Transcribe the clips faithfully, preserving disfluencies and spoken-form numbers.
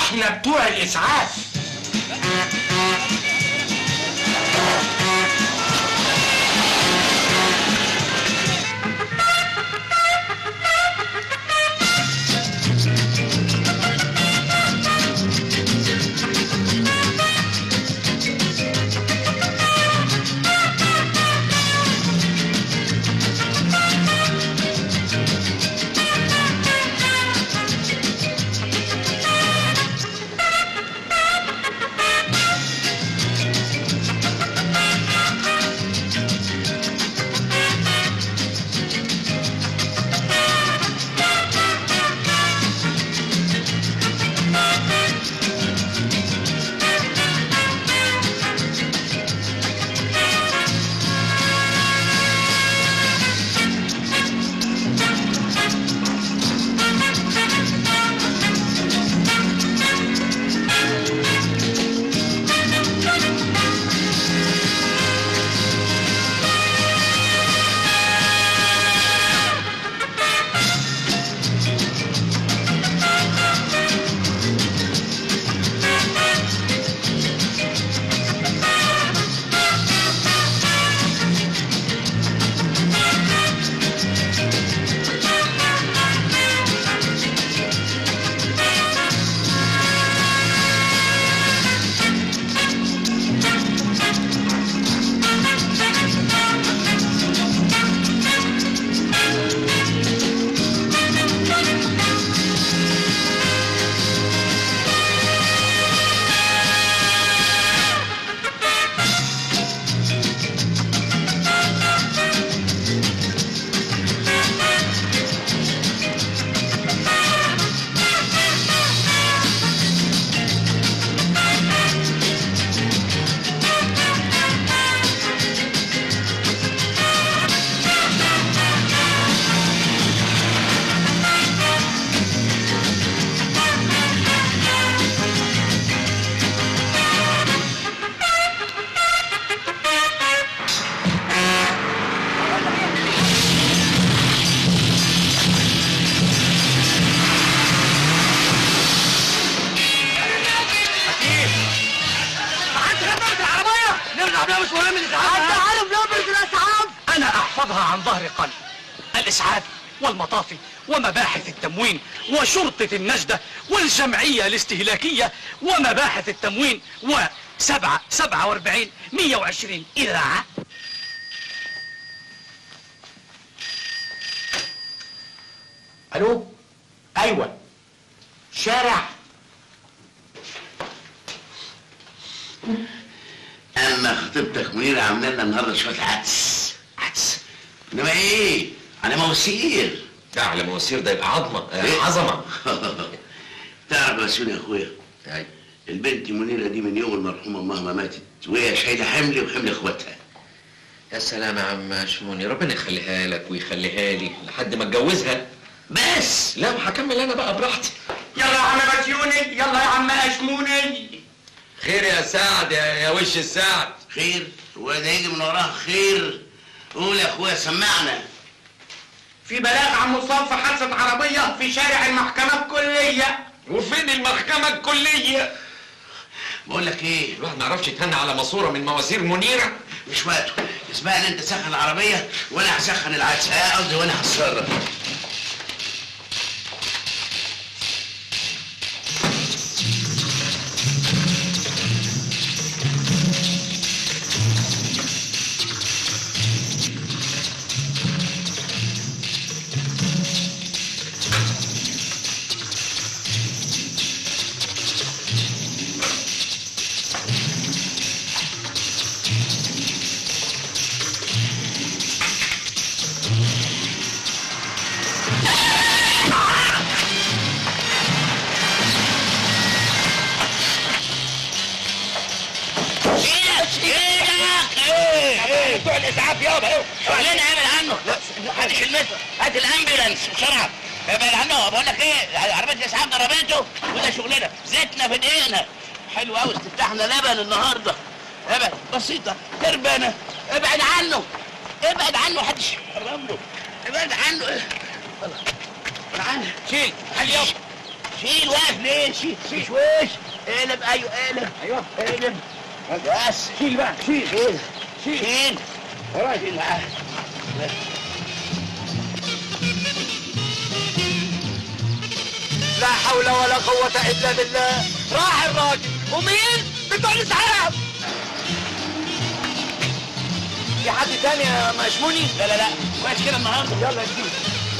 احنا بتوع الاسعاف. الإسعاف والمطافي ومباحث التموين وشرطة النجدة والجمعية الاستهلاكية ومباحث التموين وسبعة سبعة واربعين مية وعشرين إذاعة. ألو؟ أيوة. شارع. أما خطيبتك منيرة عاملة لنا النهارده شوية عدس عدس، إنما إيه؟ على مواسير. لا على مواسير ده يبقى عظمة إيه؟ عظمة. تعرف مسؤول يا أخويا؟ أيوة. البنت منيرة دي من يوم المرحومة أمها ما ماتت وهي شايلة حملي وحمل إخواتها. يا سلام يا عم شموني، ربنا يخليها لك ويخليها لي لحد ما اتجوزها. بس لا وهكمل أنا بقى براحتي. يلا يا عم بسيوني، يلا يا عم أشموني. خير يا سعد يا, يا وش السعد. خير؟ هو ده يجي من وراه خير؟ قول يا أخويا سمعنا. في بلاغ عن مصاب في حادثة عربية في شارع المحكمة الكلية. وفين المحكمة الكلية؟ بقول لك ايه؟ الواحد ما يعرفش يتهنى على ماسورة من مواسير منيرة؟ مش وقته، اسمعني انت سخن العربية وانا هسخن العدس، اه قصدي وانا هتصرف. بتوع الاسعاف يابا اهو. شغلنا ابعد عنه. هات كلمته، هات الامبولانس بسرعه. ابعد عنه. بقول لك ايه، عربيه الاسعاف ضربته وده شغلنا، زيتنا في دقيقنا. حلو قوي استفتحنا لبن النهارده. ابعد بسيطه تربانه. ابعد عنه ابعد عنه، محدش يقرب له. ابعد عنه. ابعد عنه. شيل حل يابا. شيل واقف ليه؟ شيل شيل وش اقلب. ايوه اقلب. ايوه اقلب بس. شيل بقى شيل شيل شيل شيل ورايا. شيل معاه. لا حول ولا قوة إلا بالله. راح الراجل. ومين؟ بتوع الإسعاف. في حد تاني يا مشموني؟ لا لا لا كويس كده النهارده. يلا يا سيدي.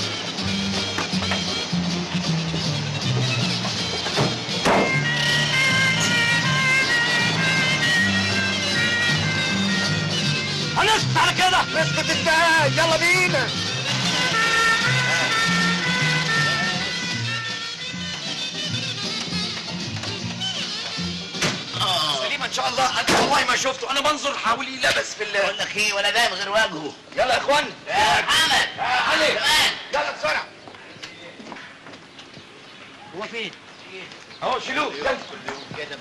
هنسكت على كده. نسكت ازاي؟ يلا بينا. سليم ان شاء الله. انا والله ما شفته، انا بنظر حوالي لبس في الله. بقول لك ايه ولا ده غير وجهه. يلا يا اخوان. يا محمد يا علي كمان. يلا بسرعه. هو فين؟ اهو شيلوه. يلا. كده.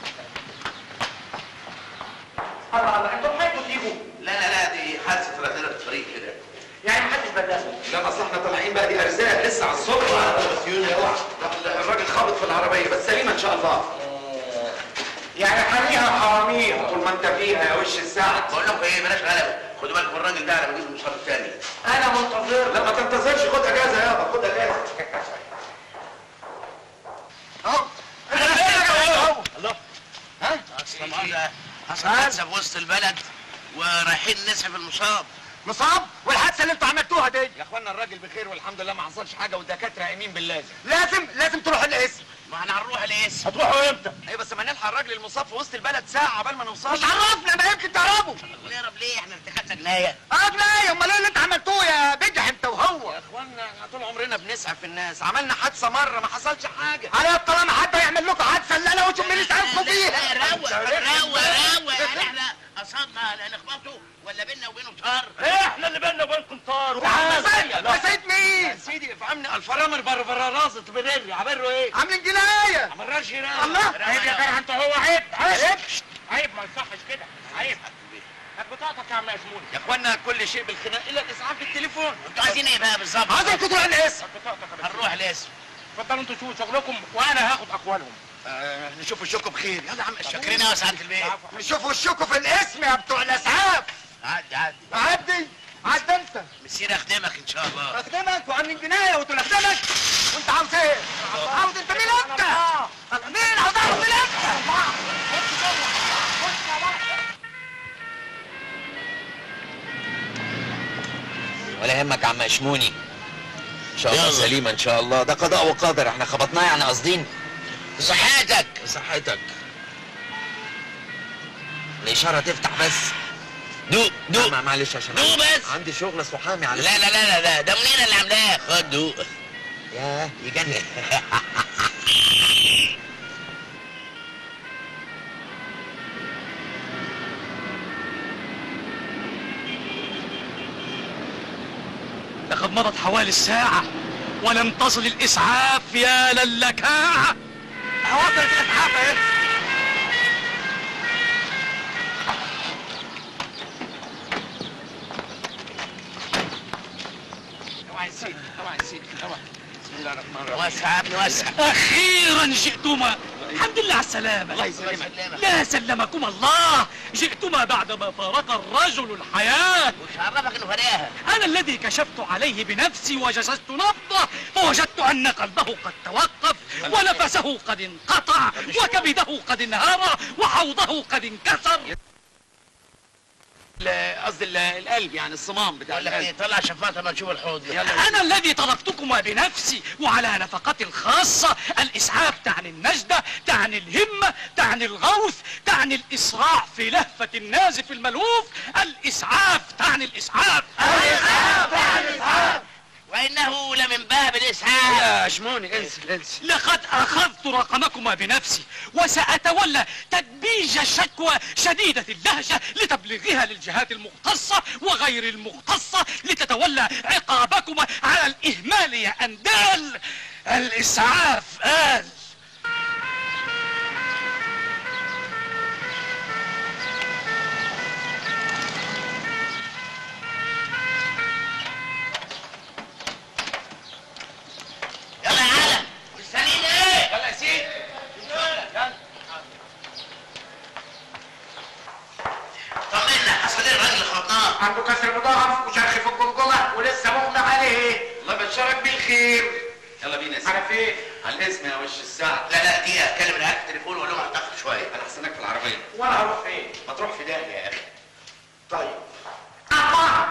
الله الله، انتوا لحقتوا تيجوا؟ لا لا لا دي حادثه رذيله في الطريق كده. يعني محدش بدأ؟ لا بس احنا طالعين بقى، دي ارزاق لسه على الصبح. الراجل خابط في العربيه بس سليمه ان شاء الله. يعني حاميها حراميها. طول ما انت فيها يا وش الساعه. بقول لكم ايه بلاش غلبه، خدوا بالكم من الراجل ده على ما يجيب المشوار الثاني. انا منتظر. لا ما تنتظرش، خد اجازه يابا، خد اجازه. اهو. انا فين اهو. الله. ها؟ اصلا مؤاخذه حصل حادثه في وسط البلد ورايحين نسعف المصاب. مصاب؟ والحادثه اللي انتوا عملتوها دي؟ يا اخوانا الراجل بخير والحمد لله، ما حصلش حاجه والدكاتره قايمين باللازم. لازم لازم تروحوا القسم. ما احنا هنروح القسم. هتروحوا امتى؟ ايوه بس ما نلحق الراجل المصاب في وسط البلد ساعه عبال ما نوصل. مش عرفنا، ما يمكن تهربوا. نهرب ليه؟ احنا ارتكبنا جنايه. اه جنايه. امال ايه اللي انت عملتوه يا بجح انت وهو؟ يا اخوانا احنا طول عمرنا بنسعف الناس، عملنا حادثه مره ما حصلش حاجه. على طالما حد يعمل لكم حادثه اللي انا وانتم اللي سالكم لا فيها. روق روق روق. يعني احنا قصدنا نخبطه ولا بينا وبينه طار؟ احنا اللي بيننا وبينكم طار. يا سيد مين؟ يا سيدي افهمني، الفرامر برفرازت برري عبروا ايه؟ عاملين جنايه. مررش هنا. الله. عيب يا جرح انت، هو عيب عيب عيب، ما يصحش كده. عيب. هات بطاقتك يا عم ياسمون. يا اخوانا كل شيء بالخناق الا الاسعاف بالتليفون. انتوا عايزين ايه بقى بالظبط؟ عايزكم تروحوا القسم. هات بطاقتك يا باشا. هنروح القسم. اتفضلوا انتوا شوفوا شغلكم وانا هاخد اقوالهم. آه نشوف الشكم بخير. يلا يا عم شاكرين قوي يا سعاده البيت. نشوفوا وشكم في القسم يا بتوع الاسعاف. عدي عدي. عدي عدي انت. مسير اخدمك ان شاء الله. اخدمك وعاملين جنايه وتقول اخدمك. وانت عاوز ايه؟ عاوز انت مين انت؟ مين عاوز اعرف مين انت؟ ولا يهمك يا عم اشموني، ان شاء الله يلا. سليمه ان شاء الله. ده قضاء وقدر، احنا خبطناه يعني قاصدين. صحتك. صحتك. الاشاره تفتح بس. دوق دوق. ما- معلش عشان دوق بس. عندي شغل اسمه حامي على لا لا لا لا لا ده منين اللي عاملاه؟ خد دوق. ياه يجنن. لقد مضت حوالي الساعة ولم تصل الإسعاف يا للكاعة. وصلت الاسعاف اهي. اوعى يا سيدي، اوعى يا سيدي، اوعى. بسم الله الرحمن الرحيم. وسع ابني وسع. أخيرا جئتما. الحمد لله على السلامة. الله يسلمك. لا سلمكم الله. جئتما بعدما فارق الرجل الحياة. وش عرفك انه فريقها؟ أنا الذي كشفت عليه بنفسي وجسست نبضه فوجدت أن قلبه قد توقف ونفسه قد انقطع وكبده قد انهار وحوضه قد انكسر. ال- قصدي ال- القلب يعني الصمام بتاع بقول لك ايه القلب. طلع شفاطه ما نشوف الحوض. أنا الذي طلبتكما بنفسي وعلى نفقتي الخاصة. الإسعاف تعني النجدة، تعني الهمة، تعني الغوث، تعني الإسراع في لهفة النازف الملهوف. الإسعاف تعني الإسعاف. الاسعاف يعني الاسعاف. وانه لمن باب الاسعاف. يا شموني انسى انسى. لقد أخذت رقمكما بنفسي وسأتولى تدبيج شكوى شديدة اللهجة لتبليغها للجهات المختصة وغير المختصة لتتولى عقابكما على الإهمال يا أندال. الإسعاف آل. يلا يا علم مستنيين ايه؟ يلا يا ابشرك بالخير. يلا بينا يا سيدي. على فين؟ على الاسم يا وش الساعه. لا لا دقيقه اكلم العيال في التليفون واقول لهم هتاخر شويه. انا هستناك في العربيه. وانا هروح فين؟ ما تروح في داهيه يا اخي. طيب أطلع.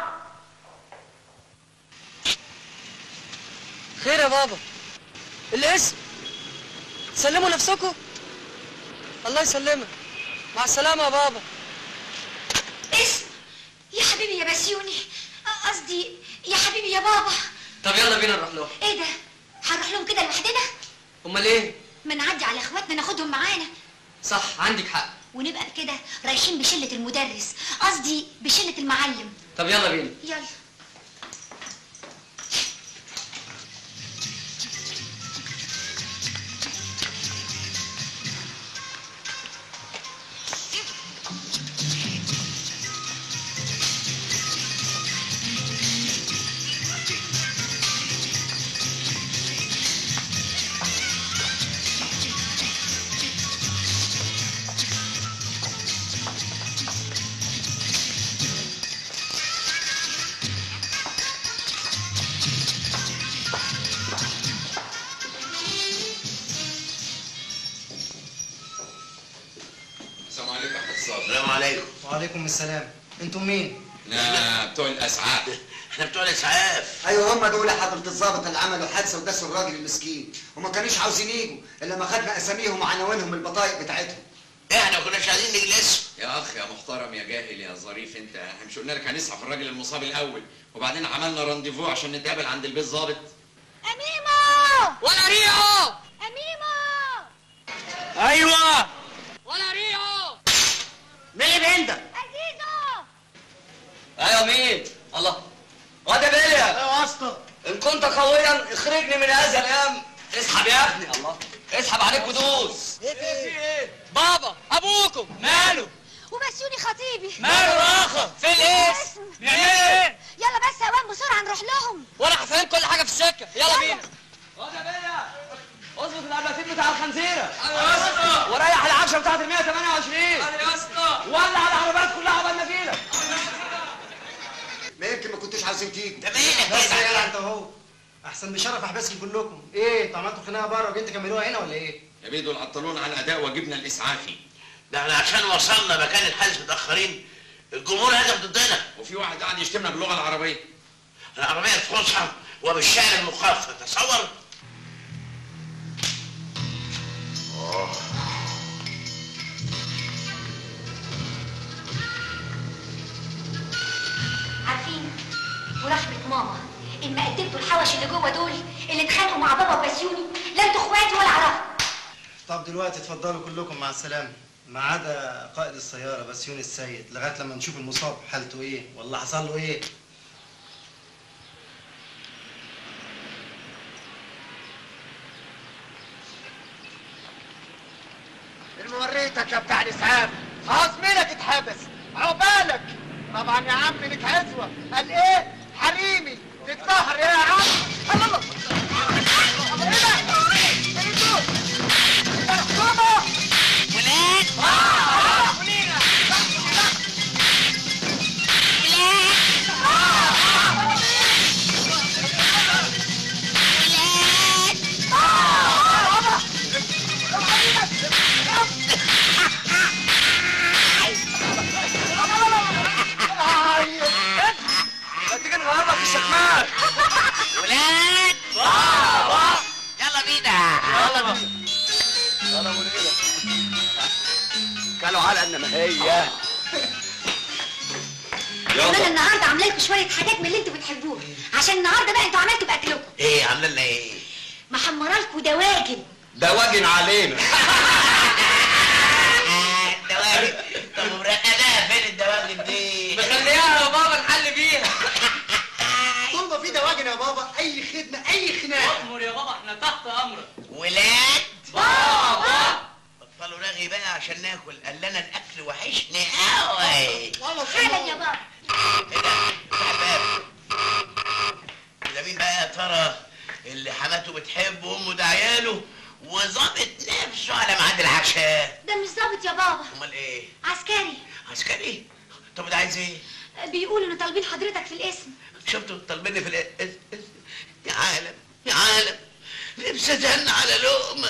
خير يا بابا؟ الاسم سلموا نفسكم. الله يسلمك. مع السلامة يا بابا. اسم يا حبيبي يا بسيوني، قصدي يا حبيبي يا بابا. طب يلا بينا نروح لهم. ايه ده؟ هنروح لهم كده لوحدنا؟ امال ايه؟ ما نعدي على اخواتنا ناخدهم معانا. صح عندك حق. ونبقى بكده رايحين بشلة المدرس، قصدي بشلة المعلم. طب يلا بينا. يلا. السلام عليكم يا احمد الصابر. السلام عليكم. وعليكم السلام. انتم مين؟ احنا بتوع الاسعاف. احنا بتوع الاسعاف. ايوه هم دول حضرة الضابط اللي عملوا حادثه ودسوا الراجل المسكين وما كانوش عاوزين يجوا الا ما خدنا اساميهم وعناوينهم البطايق بتاعتهم. احنا ما كناش عايزين نيجي الاسم. يا اخ يا محترم يا جاهل يا ظريف انت، احنا مش قلنا لك هنسعف الراجل المصاب الاول وبعدين عملنا رانديفو عشان نتقابل عند البيت ظابط؟ أميمو! ولا ريحو. أميمو! ايوه ولا ريحو. مين انت؟ عزيزو! ايوه مين؟ الله. واد يا بيليا. ايوه يا اسطى. ان كنت قويا اخرجني من هذا الام. اسحب يا ابني. الله. اسحب عليك ودوس. ايه في ايه؟ بابا ابوكم ماله؟ وبسيوني خطيبي. ماله راخر؟ في الاسم. يعني ايه؟ يلا بس يا وام بسرعة نروح لهم. وانا هفهم كل حاجه في السكه. يلا بينا. واد يا بيليا اظبط الابلاتين بتاع الخنزيره. ايوه يا اسطى. وريح العفشه بتاعت ال مية وتمانية وعشرين. ايوه يا اسطى. ولع العربيات كلها عقبال ما اجيلك. ما يمكن ما كنتوش عاوزين تيجوا. ده مين بس كده؟ يا انت اهو. احسن بشرف احبسكم كلكم. ايه انتوا عملتوا خناقه بره وجيتوا تكملوها هنا ولا ايه؟ يا بيه دول عطلونا عن اداء واجبنا الاسعافي. ده احنا عشان وصلنا مكان الحادث متاخرين الجمهور هجم ضدنا. وفي واحد قاعد يشتمنا باللغه العربيه. العربيه الفصحى وبالشعر المخفف، تصور. عارفين ورحمة ماما إن قدمتوا الحوش اللي جوه دول اللي اتخانقوا مع بابا وبسيوني لا انتوا اخواتي ولا اعرفكم. طب دلوقتي اتفضلوا كلكم مع السلامه ما عدا قائد السياره بسيوني السيد لغايه لما نشوف المصاب حالته ايه ولا حصل له ايه. وريتك يا بتاع الاسعاف. خلاص مينك اتحبس عقبالك. طبعا يا عم لك عزوه. قال ايه؟ حريمي تتطهر يا عم. الله الله. ايه ده؟ ايه دول؟ ماما ولاد اه ولينا الشكمان. ولاد بابا يلا بينا. يلا بينا. يلا بينا. كانوا على انما هي. انا النهارده عامله لكم شويه حاجات من اللي انتوا بتحبوها عشان النهارده بقى انتوا عملتوا باكلكم. ايه عامله لنا ايه؟ محمره لكم دواجن. دواجن علينا. دواجن. طب ورقناها فين الدواجن دي؟ مخليها يا بابا نحل بيها. طول ما في دواجن يا بابا اي خدمه اي خناقه. امر يا بابا احنا تحت امرك. ولاد بابا بطلوا رغي بقى عشان ناكل. قال لنا الاكل وحشني قوي. حالا يا بابا. ايه ده؟ افتح الباب. ده مين بقى يا ترى اللي حماته بتحبه وامه ده عياله وظابط نفسه على ميعاد العشاء؟ ده مش ظابط يا بابا، امال ايه؟ عسكري. عسكري؟ طب ده عايز ايه؟ بيقولوا ان طالبين حضرتك في الاسم. شفتوا طالبيني في الاسم؟ تعال نفسي اتهنى على لقمه.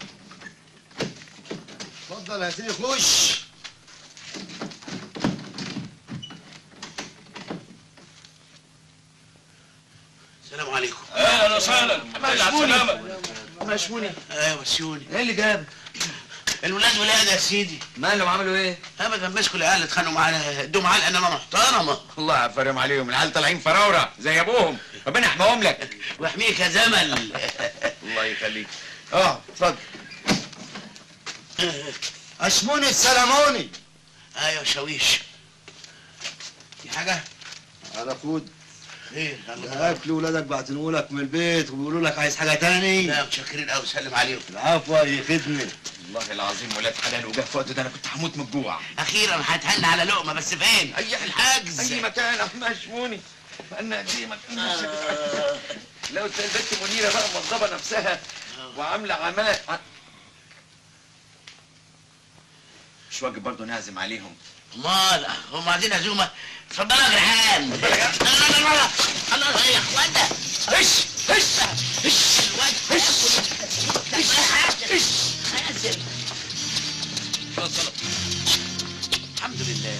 اتفضل يا سيدي خش. السلام عليكم. اهلا وسهلا. مشموني. مشموني. ايوه مشموني. ايه اللي جابك؟ الولاد ولاد يا سيدي. مالهم عملوا ايه؟ ابدا مسكوا العيال اتخانقوا معانا، ادوهم علقه انما محترمه. الله يعفرهم عليهم، العيال طالعين فراوره زي ابوهم، ربنا يحميهم لك. واحميك يا زمل. الله يخليك. اه اتفضل. اشموني السلاموني. ايوه شاويش. في حاجه؟ انا فود. خير الاكل ولادك بعتنوا لك من البيت وبيقولوا لك عايز حاجه تاني. لا متشكرين قوي، سلم عليهم. العفو يا خدمه. والله العظيم ولاد حلال، وجه في وقت ده انا كنت هموت من الجوع. اخيرا هتهنى على لقمه، بس فين؟ اي الحجز. اي مكان مشموني. بقالنا قد ايه ما كناش بنتأكد. لو البنت منيره بقى موظفه نفسها وعامله عمال ع... مش واجب برضه نعزم عليهم. امال هم عايزين عزومه؟ اتفضلوا يا جدعان. لا لا لا لا الله يا اخوانا. هش هش هش الواد هش هش هنزل. الحمد لله.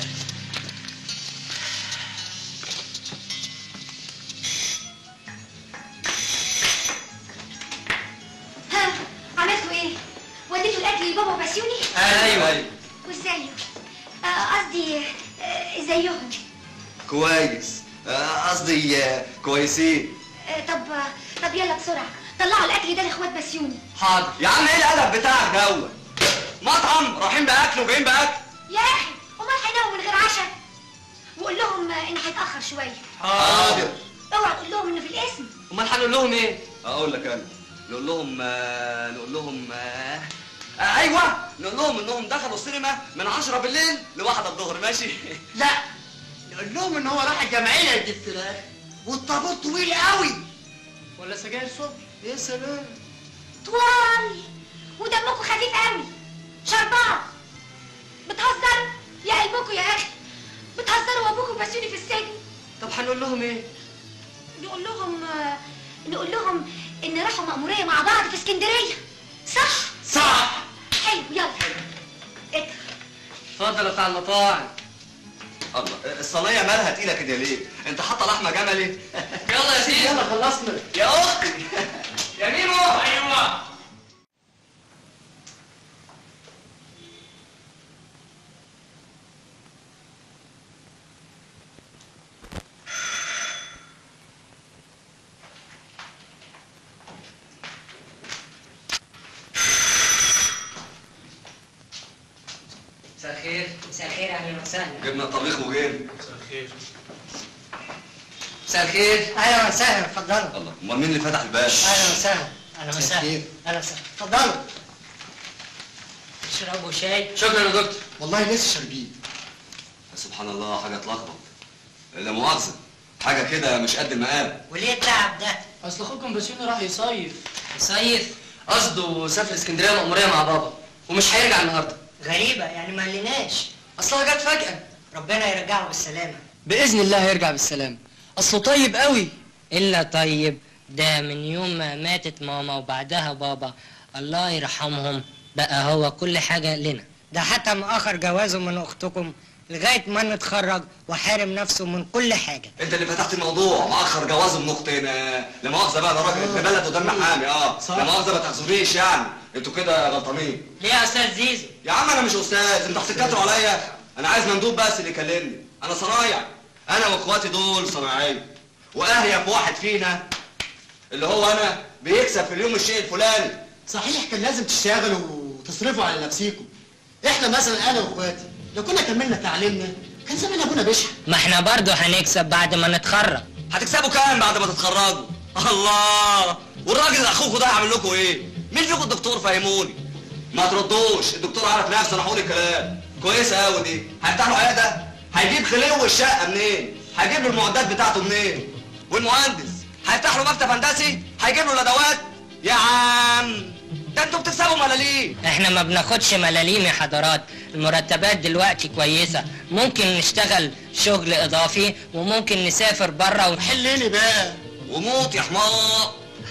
ها عملتوا ايه؟ وديتوا الاكل لبابا وبسيوني؟ ايوه ايوه وازاي؟ آه، قصدي آه، ازيهم؟ كويس. آه، قصدي آه، كويسين. آه، طب طب يلا بسرعه طلعوا الاكل ده لاخوات بسيوني. حاضر يا عم. ايه القلق بتاعك دوت؟ مطعم رايحين باكل وجايين باكل. يا اخي امال هيناموا من غير عشاء؟ وقول لهم آه، ان هيتاخر شويه. حاضر. اوعى تقول لهم انه في الاسم. امال هنقول لهم ايه؟ اقول لك انا. نقول لهم آه، نقول لهم آه، آه، ايوه نقول لهم انهم دخلوا السينما من عشرة بالليل لواحدة الظهر. ماشي؟ لا نقول لهم ان هو راح الجمعيه يجيب فراخ والطابور طويل قوي. ولا سجاير صبح. يا سلام. طوال ودمكم خفيف قوي. شربات. بتهزروا يا قلبكم يا اخي. بتهزروا وابوكم بسيوني في السجن. طب هنقول لهم ايه؟ نقول لهم آه، نقول لهم ان راحوا مأمورية مع بعض في اسكندرية. صح؟ صح. حلو يلا. اتفضل. اتفضل يا بتاع المطاعم. الله الصينيه مالها تقيله كده ليه؟ انت حاطه لحمه جملي؟ يلا يا سيدي. يلا خلصنا. يا اختي يا ميمو. ايوه. مساء الخير. مساء الخير اهلا وسهلا. جبنا طبيخ وجيم. مساء الخير. مساء الخير. اهلا وسهلا اتفضلوا. الله امال مين اللي فتح الباب؟ اهلا وسهلا. اهلا وسهلا. اهلا وسهلا اتفضلوا. اشربوا شاي. شكرا يا دكتور. والله لسه شاربين. سبحان الله حاجه تلخبط. لا مؤاخذه حاجه كده مش قد المقام. وليه التعب ده؟ اصل اخوكم بسيوني راح يصيف. يصيف؟ قصده سافر اسكندريه مأموريه مع بابا ومش هيرجع النهارده. غريبة يعني ما قالناش. اصلها جت فجأة. ربنا يرجعه بالسلامة. باذن الله هيرجع بالسلامه. اصله طيب قوي. إلا طيب ده من يوم ما ماتت ماما وبعدها بابا الله يرحمهم بقى هو كل حاجة لنا. ده حتى مأخر جوازه من أختكم لغاية ما نتخرج وحارم نفسه من كل حاجة. انت اللي فتحت الموضوع. مأخر جوازه من اختنا. لا مؤاخذه بقى، ده راجل ابن بلد ودم حامي. اه لا مؤاخذه ما تاخذونيش يعني. انتوا كده غلطانين. ليه يا أستاذ زيزو؟ يا عم انا مش استاذ، انتوا هتتكتروا عليا. انا عايز مندوب بس اللي يكلمني. انا صنايع. انا واخواتي دول صناعيه. واهيف واحد فينا اللي هو انا بيكسب في اليوم الشيء الفلاني. صحيح كان لازم تشتغلوا وتصرفوا على نفسيكم. احنا مثلا انا واخواتي لو كنا كملنا تعليمنا كان زمان ابونا بيشحن. ما احنا برضه هنكسب بعد ما نتخرج. هتكسبوا كام بعد ما تتخرجوا؟ الله. والراجل اللي اخوكوا ده هيعمل لكم ايه؟ مين فيكم الدكتور فهموني؟ ما تردوش، الدكتور عارف نفسه. انا هقول الكلام كويسه قوي دي. هيفتح له عياده؟ هيجيب خليه الشقه منين؟ هيجيب له المعدات بتاعته منين؟ والمهندس هيفتح له مكتب هندسي؟ هيجيب له الادوات؟ يا عم ده انتوا بتكسبوا ملاليم. احنا ما بناخدش ملاليم يا حضرات. المرتبات دلوقتي كويسة. ممكن نشتغل شغل اضافي وممكن نسافر بره و... حليني بقى. وموت يا حمار.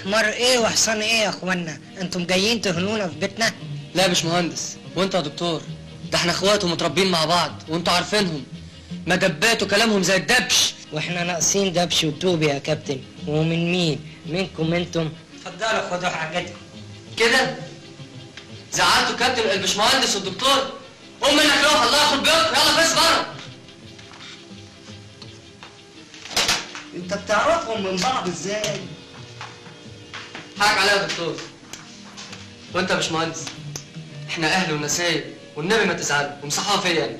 حمار ايه وحصان ايه يا اخوانا؟ انتم جايين تهنونا في بيتنا؟ لا يا باشمهندس، وانت يا دكتور، ده احنا اخوات ومتربيين مع بعض وانتوا عارفينهم، مجبات وكلامهم زي الدبش. واحنا ناقصين دبش وتوب يا كابتن. ومن مين؟ منكم انتم؟ اتفضلوا خدوا حاجتكم. كده زعلتوا كابتن الباشمهندس والدكتور؟ قوم منك روح، الله ياخد بيوتكم، يلا بس بره. انت بتعرفهم من بعض ازاي؟ حقك عليا يا دكتور. وانت يا باشمهندس، احنا اهل ونسايب، والنبي ما تزعل ومسحها فيا يعني.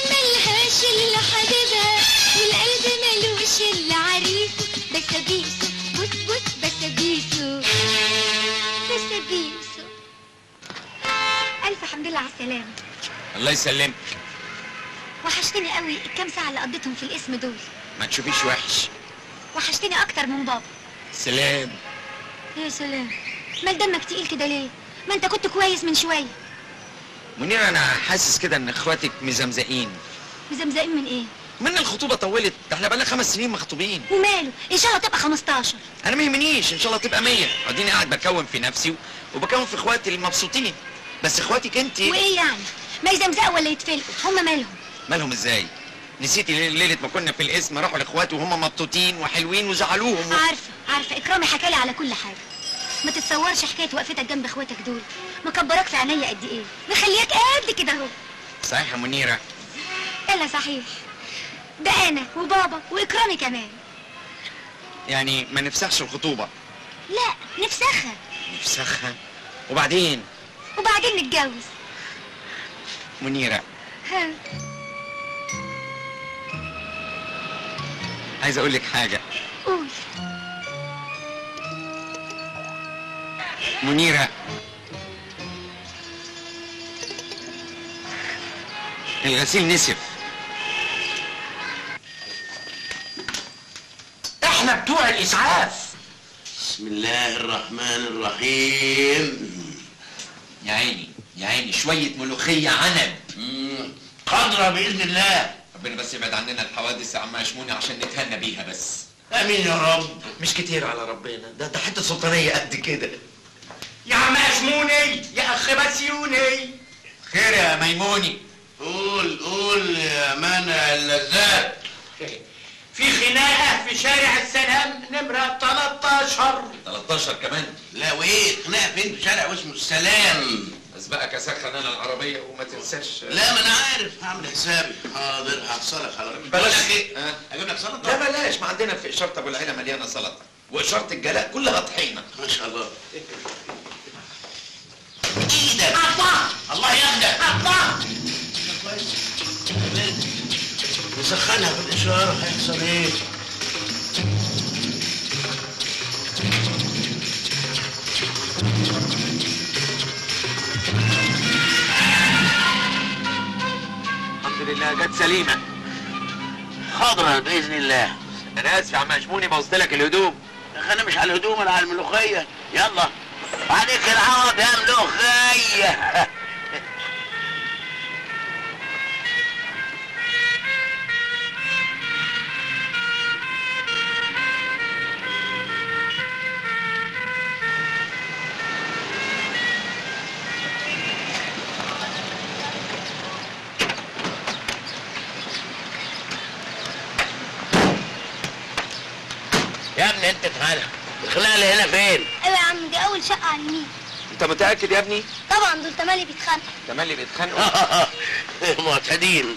العريس بس بيسو الله يسلمك. وحشتني قوي الكام ساعة اللي قضيتهم في القسم دول. ما تشوفيش وحش. وحشتني أكتر من بابا. سلام. يا سلام، مال دمك تقيل كده ليه؟ ما أنت كنت كويس من شوية. منيرة أنا حاسس كده إن إخواتك مزمزقين. مزمزقين من إيه؟ من الخطوبة طولت، ده احنا بقالنا خمس سنين مخطوبين. وماله؟ إن شاء الله تبقى خمستاشر. أنا ما يهمنيش، إن شاء الله تبقى مية، اديني قاعد بكون في نفسي وبكون في إخواتي المبسوطين. بس إخواتك أنت وإيه يعني؟ ما يزمزقوا ولا يتفلقوا، هما مالهم؟ مالهم إزاي؟ نسيتي ليلة ما كنا في القسم راحوا لإخواتي وهم مبسوطين وحلوين وزعلوهم و... عارفة عارفة إكرامي حكالي على كل حاجة. ما تتصورش حكاية وقفتك جنب إخواتك دول، مكبراك في عينيا قد إيه، مخلياك قد كده أهو. صحيح يا منيرة؟ إلا صحيح. ده أنا وبابا وإكرامي كمان. يعني ما نفسخش الخطوبة؟ لا نفسخها. نفسخها؟ وبعدين؟ وبعدين نتجوز. منيرة ها. عايز أقول لك حاجة. قول. منيرة الغسيل نسف. احنا بتوع الاسعاف. بسم الله الرحمن الرحيم. يا عيني يا عيني شوية ملوخية عنب. قادرة بإذن الله. ربنا بس يبعد عننا الحوادث يا عم اشموني عشان نتهنى بيها بس. امين يا رب. مش كتير على ربنا، ده ده حته سلطانيه قد كده. يا عم اشموني يا اخ بسيوني. خير يا ميموني. قول قول يا منع اللذات. في خناقة في شارع السلام نمرة تلتاشر. تلتاشر كمان؟ لا وايه خناقة فين؟ في شارع اسمه السلام. اسبقك اسخن انا العربية وما تنساش. لا ما انا عارف، هعمل حسابي. حاضر هحصلك خلاص. بلاش ايه؟ أه؟ اجيب لك سلطة؟ لا بلاش، ما عندنا في اشارة ابو العيلة مليانة سلطة، واشارة الجلاء كلها طحينة. ما شاء الله. ايدك. الله الله ياخدك. الله. نسخنها في الاشارة هيحصل ايه؟ الحمد لله جت سليمة. حاضرة بإذن الله. أنا آسف يا عم أشموني بوظت لك الهدوم. يا أخي أنا مش على الهدوم، أنا على الملوخية. يلا عليك العوض يا ملوخية. يا ابني انت تعالى. الخناقه اللي هنا فين؟ ايوه يا عم دي اول شقه على اليمين. أنت متأكد يا ابني؟ طبعا دول تمالي بيتخانقوا. تملي بيتخانقوا؟ معتدين.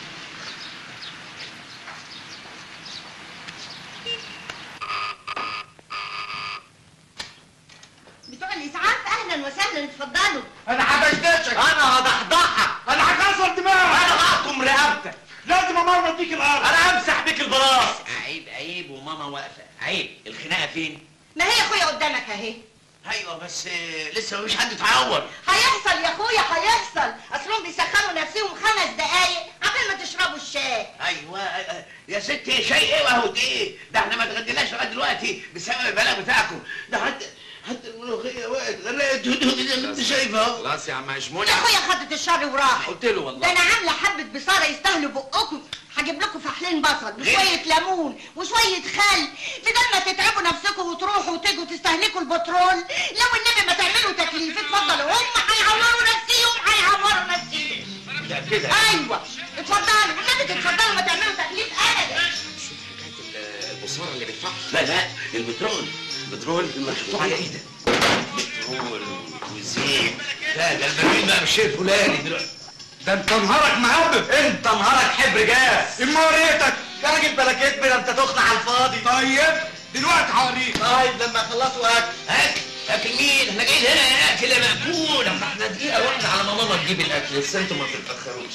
بتوع الاسعاف اهلا وسهلا اتفضلوا. انا حبشتشك. انا هضحضحك. انا هكسر دماغك. انا هقطم رقبتك. لازم امرمط بيك الارض. انا همسح بيك البلاط. عيب عيب وماما واقفه. عيب. الخناقه فين؟ ما هي اخويا قدامك اهي. ايوه بس لسه مفيش حد اتعور. هيحصل يا اخويا هيحصل، اصلهم بيسخنوا نفسهم خمس دقايق قبل ما تشربوا الشاي. ايوه يا ستي شاي ايه وهو ايه؟ ده احنا ما اتغديناش لغايه دلوقتي بسبب البلاء بتاعكم. ده حتى حتى الملوخيه وقعت غرقت هدومي زي ما انت شايفه اهو. خلاص يا عم اشموني. يا اخويا خدت الشر وراحت. قلت له والله. ده انا عامله حبه بصاره يستاهلوا بقكم. هجيب لكم فحلين بصل وشويه ليمون وشويه خل، بدل ما تتعبوا نفسكم وتروحوا وتيجوا تستهلكوا البترول. لو النبي ما تعملوا تكليف اتفضلوا، هم هيعوروا نفسيهم هيعوروا نفسيهم. ده كده. ايوه اتفضلوا، والنبي تتفضلوا ما تعملوا تكليف ابدا. البصارة اللي بيدفعها. لا لا البترول. بترول المحطوط على ايه ده؟ بترول وزيت. لا ده البرميل بقى بالشيء الفلاني دلوقتي. ده انت نهارك مهبب. انت نهارك حبر جاز. اما وريتك. يا راجل بلا كدب، ده انت تخلع على الفاضي. طيب دلوقتي هوريك. طيب لما يخلصوا اكل. اكل اكل مين؟ احنا جايين هنا ناكل يا مأكول. اما احنا دقيقة واحدة على ما ماما تجيب الأكل، لسه انتوا ما تتأخروش.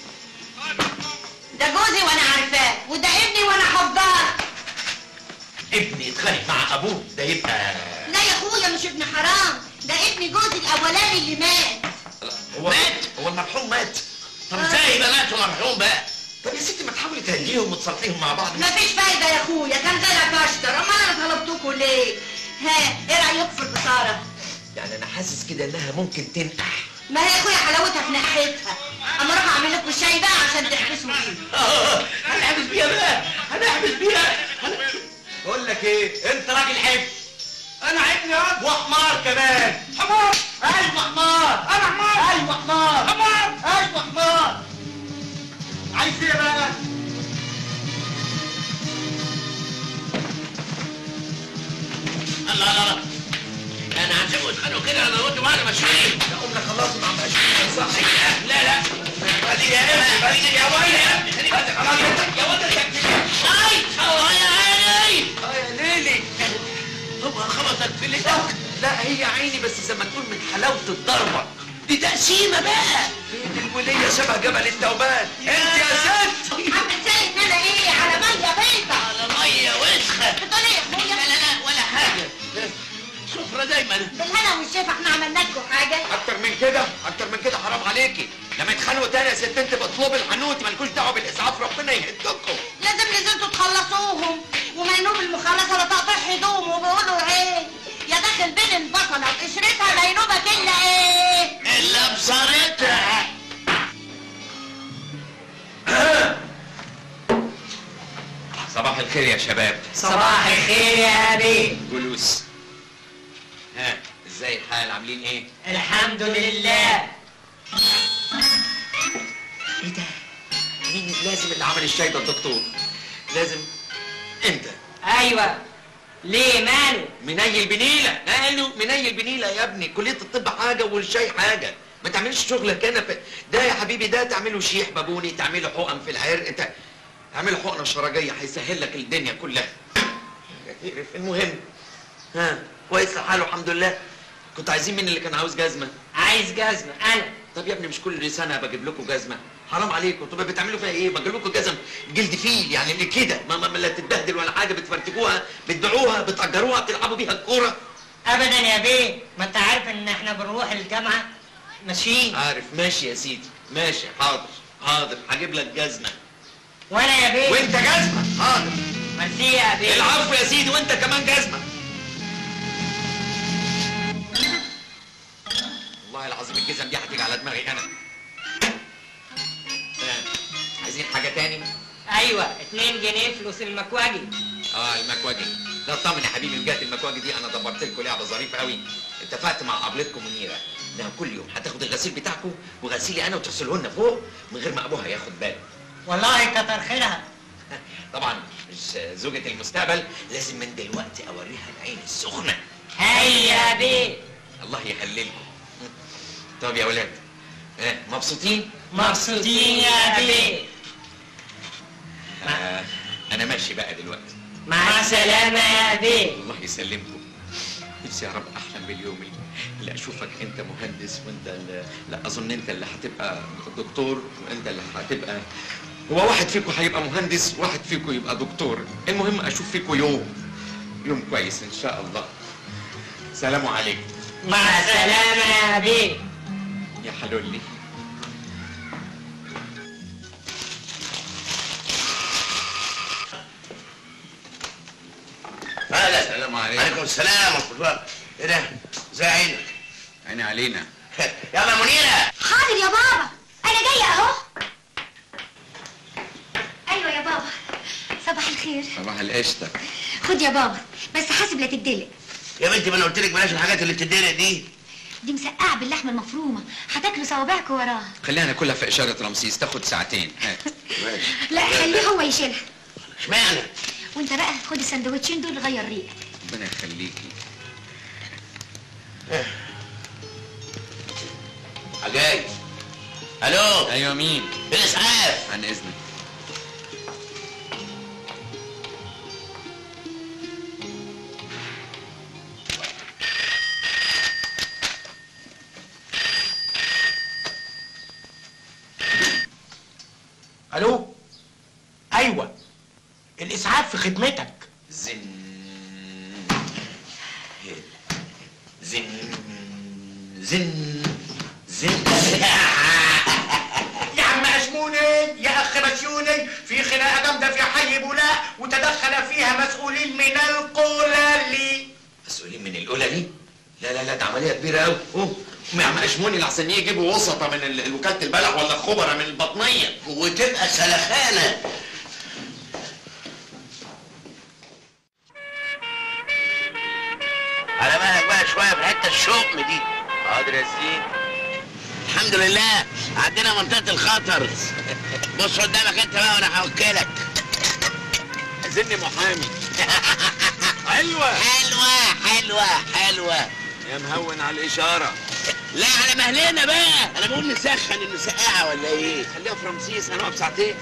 ده جوزي وانا عارفاه، وده ابني وانا حافظاه. ابني يتخانق مع ابوه ده يبقى. لا يا اخويا مش ابن حرام، ده ابن جوزي الاولاني اللي مات. هو مات؟ هو المرحوم مات؟ طب ازاي يبقى مات ومرحوم بقى؟ طب يا ستي ما تحاولي تهديهم وتصالحيهم مع بعض. مفيش فايدة يا اخويا، كان غيرك اشطر، امال انا طلبتكوا ليه؟ ها ايه رايكم في البصارة؟ يعني انا حاسس كده انها ممكن تنقح. ما هي يا اخويا حلاوتها في ناحيتها. اما اروح اعمل لكم الشاي بقى عشان تحبسوا فيه. اه هنحبس بيها بقى، هنحبس بيها. بقول لك ايه، انت راجل حب. انا عبني ياض وحمار كمان. حمار؟ ايوه حمار. انا حمار؟ ايوه حمار. حمار؟ ايوه حمار. عايز ايه بقى؟ الله الله الله، انا هسيبه يتخانقوا كده انا وانتوا معانا ماشيين. لا قمنا خلاص ما عملناش صح. لا لا خليك يا ابني، خليك يا ولد يا ابني، خلاص يا ولد يا ابني. اي اه يا عيني. اه يا ليلي. هو خبطك في اللي لا هي عيني بس زي ما تقول من حلاوه الضربه. دي تقسيمه بقى. فين الوليه شبه جبل التوبان. انت يا ست عامل زي ان انا ايه على ميه بيضة. على ميه وسخه. بتقول ايه يا اخويا؟ لا لا لا ولا حاجه. سفرة دايما. بالهنا والشفا احنا عملنا لكم حاجة؟ اكتر من كده، اكتر من كده حرام عليكي. لما يتخانقوا تاني يا ست انت بطلب الحنوتي، مالكوش دعوه بالاسعاف، ربنا يهدكم. لازم لازم تخلصوهم، وما ينوب المخلصة لا تقطع هدوم وبيقولوا ايه؟ يا داخل بين البصلة وقشرتها لا ينوبك الا ايه؟ الا بصارتها. صباح الخير يا شباب. صباح الخير يا ابي. جلوس. ها ازاي الحال، عاملين ايه؟ الحمد لله. ايه ده؟ مين لازم اللي عمل الشاي ده الدكتور؟ لازم انت. ايوه. ليه ماله؟ منيل بنيله، ماله منيل بنيله يا ابني، كليه الطب حاجه والشاي حاجه، ما تعملش شغلك انا في ده يا حبيبي، ده تعمله شيح بابوني، تعمله حقن في العرق، انت اعمله حقنه شرجيه هيسهل لك الدنيا كلها. المهم ها كويس حاله الحمد لله. كنت عايزين مين اللي كان عاوز جزمه؟ عايز جزمة انا. طب يا ابني مش كل سنه بجيب لكم جزمه؟ حرام عليكم، طب بتعملوا فيها ايه؟ بجيب لكم جزم جلد فيل يعني اللي كده ما, ما لا تتبهدل ولا حاجه، بتفرتكوها بتبيعوها بتاجروها بتلعبوا بيها الكوره. ابدا يا بيه، ما انت عارف ان احنا بنروح الجامعه ماشيين. عارف، ماشي يا سيدي ماشي، حاضر حاضر هجيب لك جزمه. وانا يا بيه. وانت جزمه. حاضر ميرسي يا بيه. العفو يا سيدي، وانت كمان جزمه. والله العظيم الجزم دي هتيجي على دماغي انا. عايزين حاجه تاني؟ ايوه اتنين جنيه فلوس المكواجي. اه المكواجي. لا طمن يا حبيبي، من جهه المكواجي دي انا دبرت لكم لعبه ظريفه قوي. اتفقت مع قابلتكم منيره انها كل يوم هتاخد الغسيل بتاعكم وغسيلي انا وتغسلوه لنا فوق من غير ما ابوها ياخد باله. والله كتر خيرها. طبعا مش زوجة المستقبل، لازم من دلوقتي اوريها العين السخنه. هيا بيه. الله يهللكم. طب يا ولاد اه مبسوطين؟ مبسوطين يا بيه. آه انا ماشي بقى دلوقتي. مع السلامه يا بيه. الله يسلمكم. نفسي يا رب احلم باليوم اللي اشوفك انت مهندس وانت اللي لا اظن انت اللي هتبقى دكتور وانت اللي هتبقى، هو واحد فيكم هيبقى مهندس واحد فيكم يبقى دكتور، المهم اشوف فيكم يوم يوم كويس ان شاء الله. سلام عليكم. مع السلامه يا بيه. يا حلولي. هلا. السلام عليكم. عليكم السلام ورحمه الله. ايه ده؟ زي عينك. عيني علينا. يلا منيره. حاضر يا بابا، انا جايه اهو. ايوه يا بابا. صباح الخير. صباح القشطه. خد يا بابا، بس حاسب لا تدلق. يا بنتي ما انا قلت لك بلاش الحاجات اللي بتدلق دي. دي مسقعه باللحمه المفرومه، هتاكلوا صوابعكم وراها. خلينا ناكلها في اشاره رمسيس تاخد ساعتين. هات. لا خليه هو يشيلها. اشمعنى؟ وانت بقى خد السندوتشين دول غير ريقك. ربنا يخليكي. عجايب. الو. ايوه مين؟ بالاسعاف. عن اذنك. الو. ايوه الاسعاف في خدمتك. زن زن زن زن يا عم خناقه جامده في حي بولاق وتدخل فيها مسؤولين من القلالي. مسؤولين من القلالي؟ لا لا لا، ده عمليه كبيره قوي. اوه ما عم اشموني لحسن يجيبوا وسطه من وكاله البلح ولا خبراء من البطنيه وتبقى سلخانه. على مهلك بقى شويه في الحته الشؤم دي. حاضر يا سيدي. الحمد لله عندنا منطقه الخطر. بص قدامك انت بقى وانا هوكلك. عايزني محامي. حلوه حلوه حلوه حلوه يا مهون على الاشاره. لا على مهلنا بقى، انا بقول نسخن المسقعه ولا ايه؟ خليها في رمسيس هنقف ساعتين.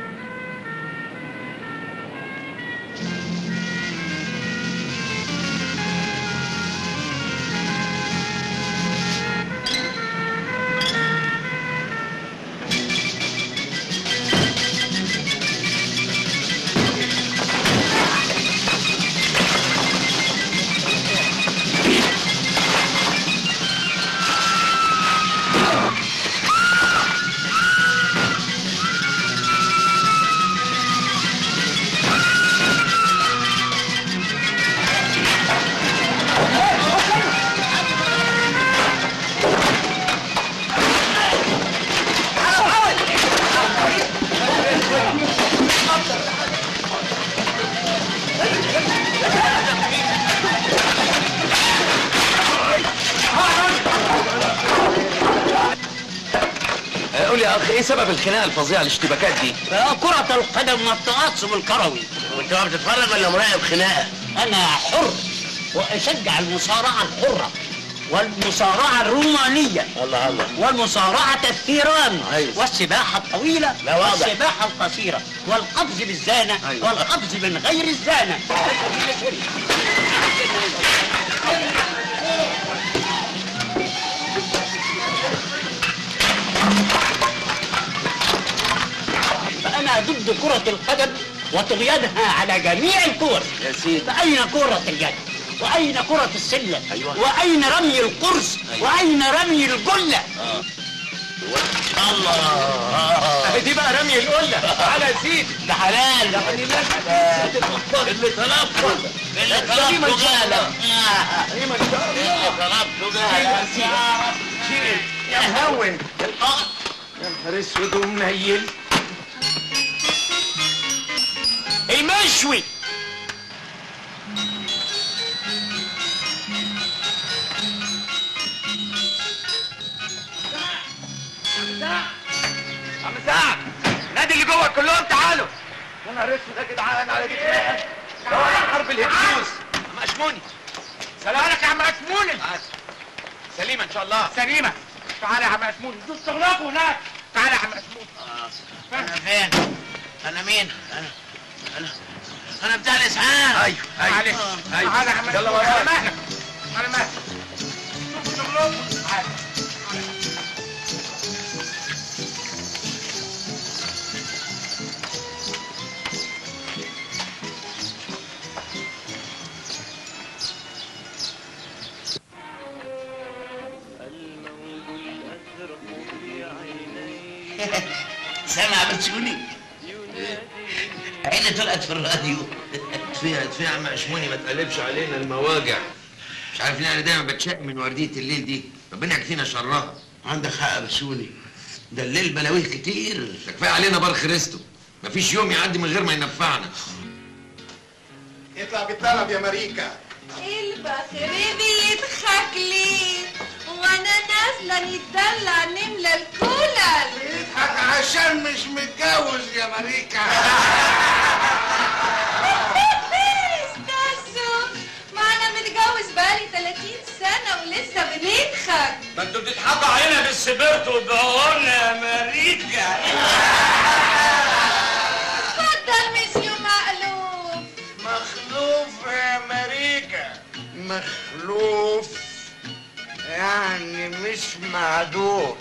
قول يا اخ ايه سبب الخناقه الفظيعه الاشتباكات دي؟ كرة القدم والتعصب الكروي. وانت ما بتتفرج ولا مراقب خناقه؟ انا حر واشجع المصارعه الحره والمصارعه الرومانيه. الله الله. والمصارعه الثيران. أيوة. والسباحه الطويله. لا واضح. والسباحه القصيره والقفز بالزانه. أيوة. والقفز من غير الزانه. أنا ضد كرة القدم وطغيانها على جميع الكور. يا سيدي. فأين كرة اليد؟ وأين كرة السلة؟ أيوة. وأين رمي القرص؟ أيوة. وأين رمي الجلة؟ اه الله. دي بقى رمي القله. تعالى يا سيدي. ده حلال. ده حلال. اللي طلبته اللي طلبته جالك. ايوه ان شاء الله. اللي طلبته جالك. شيل يا مهون. يا نهار اسود ومنيل. المشوي. عم سعد نادي اللي جوه كلهم تعالوا. يا نهار اسود يا جدعان على دي خناقه. ده ولا حرب الهكسوس. عم اشموني. سلامك يا عم اشموني. سليمه ان شاء الله. سليمه. تعالى يا عم اشموني، دول شغلكوا هناك. تعالى يا عم اشموني. أنا فين؟ أنا مين؟ أنا أنا أنا بتاع الإسعاف. ايوه ايوه تعالى ايوه. تعالى يا عم يلا اشموني. على وراك. مهلك على مهلك. شوفوا شغلكم. تعالى. سامع بتشوني؟ عيني طلعت في الراديو. اطفيها اطفيها يا عم اشموني، ما تقلبش علينا المواجع. مش عارف ليه انا دايما بتشق من ورديه الليل دي، ربنا يكفينا شرها. عندك حق بتشوني، ده الليل بلاويه كتير. ده كفايه علينا بار خريستو، مفيش يوم يعدي من غير ما ينفعنا. اطلع بالطلب يا ماريكا. البخر بيضحك ليه وانا نازله نتدلع نملى الكولر. بيضحك عشان مش متجوز يا ماريكا. استاذو ما انا متجوز بقالي ثلاثين سنه ولسه بنضحك. ما انتوا بتضحكوا علينا بالسبرت والبهون يا ماريكا. اتفضل مسيو مقلوب. مخلوف يا ماريكا. مخلوف يعني مش معدوم.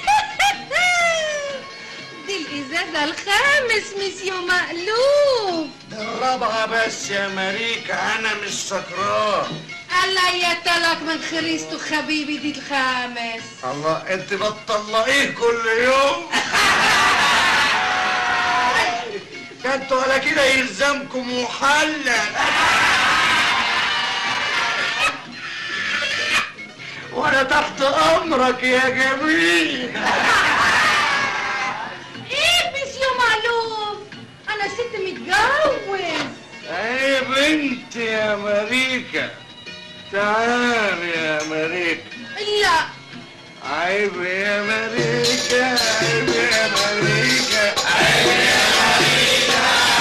دي الازازه الخامس مسيو مقلوب. ده الرابعة بس يا ماريكا، أنا مش سكران. الله يتلك من خريستو حبيبي دي الخامس. الله أنت بتطلقيه كل يوم. كنتوا على كده يلزمكم محلل. وانا تحت امرك يا جميل. ايه مسيو معلوم، انا ست متجوز. ايه بنت يا ماريكا، تعالي يا ماريكا. لا عيب يا ماريكا، عيب يا ماريكا، عيب يا ماريكا،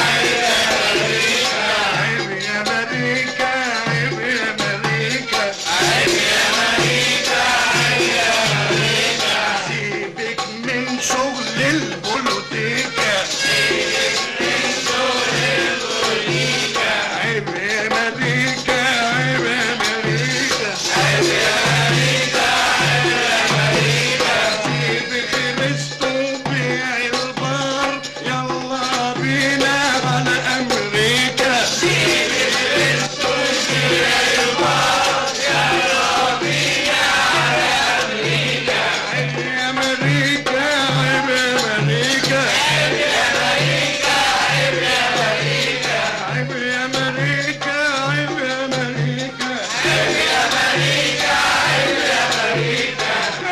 عيب يا ماريكا، عيب يا ماريكا، عيب يا ماريكا، عيب يا ماريكا، سيبك من شغل البوليتيكا، سيبك من شغل البوليتيكا، عيب يا ماريكا، عيب يا ماريكا، عيب يا ماريكا، يلا بينا على امريكا. سيب الريستو بيع البار، يلا بينا على امريكا. عيب يا امريكا، عيب يا امريكا، عيب يا امريكا، عيب يا امريكا، عيب يا امريكا، عيب يا امريكا، عيب يا امريكا، عيب يا امريكا.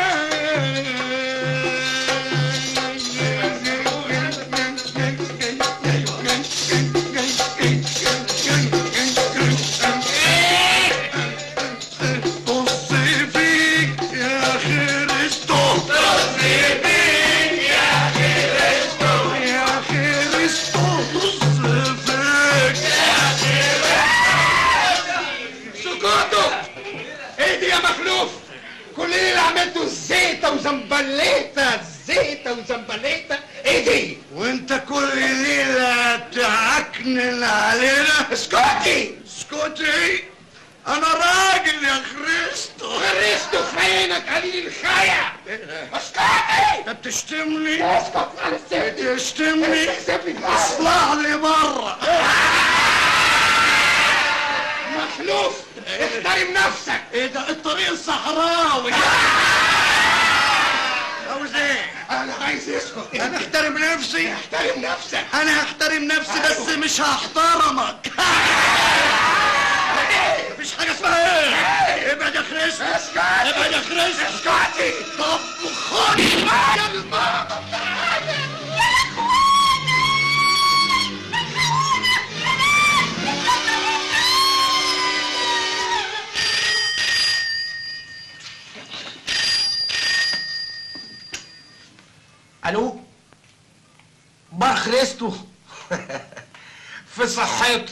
طصي فيك يا خريستو، طصي فيك يا خريستو، يا خريستو طصي فيك يا خريستو. سكوتوا! ايه دي يا مخلوف؟ كل اللي عملته الزيتة وزنبليتة، الزيتة وزنبليتة، ايه دي؟ وانت كل ليلة تعكنن علينا؟ اسكتي! اسكتي! انا راجل يا خريستو. خريستو فينك قليل الخيا؟ اسكتي! انت بتشتمني؟ اسكت على السيف. بتشتمني؟ اطلع لي بره. مخلوف! احترم نفسك! ايه ده الطريق الصحراوي؟ عاوز ايه؟ انا عايز اسكت. انا احترم نفسي؟ احترم نفسك. انا هحترم نفسي بس مش هحترمك. مفيش حاجة اسمها ايه؟ ابعد يا خريستو. اسكت! ابعد يا خريستو. اسكتي! طب خد يا الماما تعالى! الو بار خريستو. في صحتك.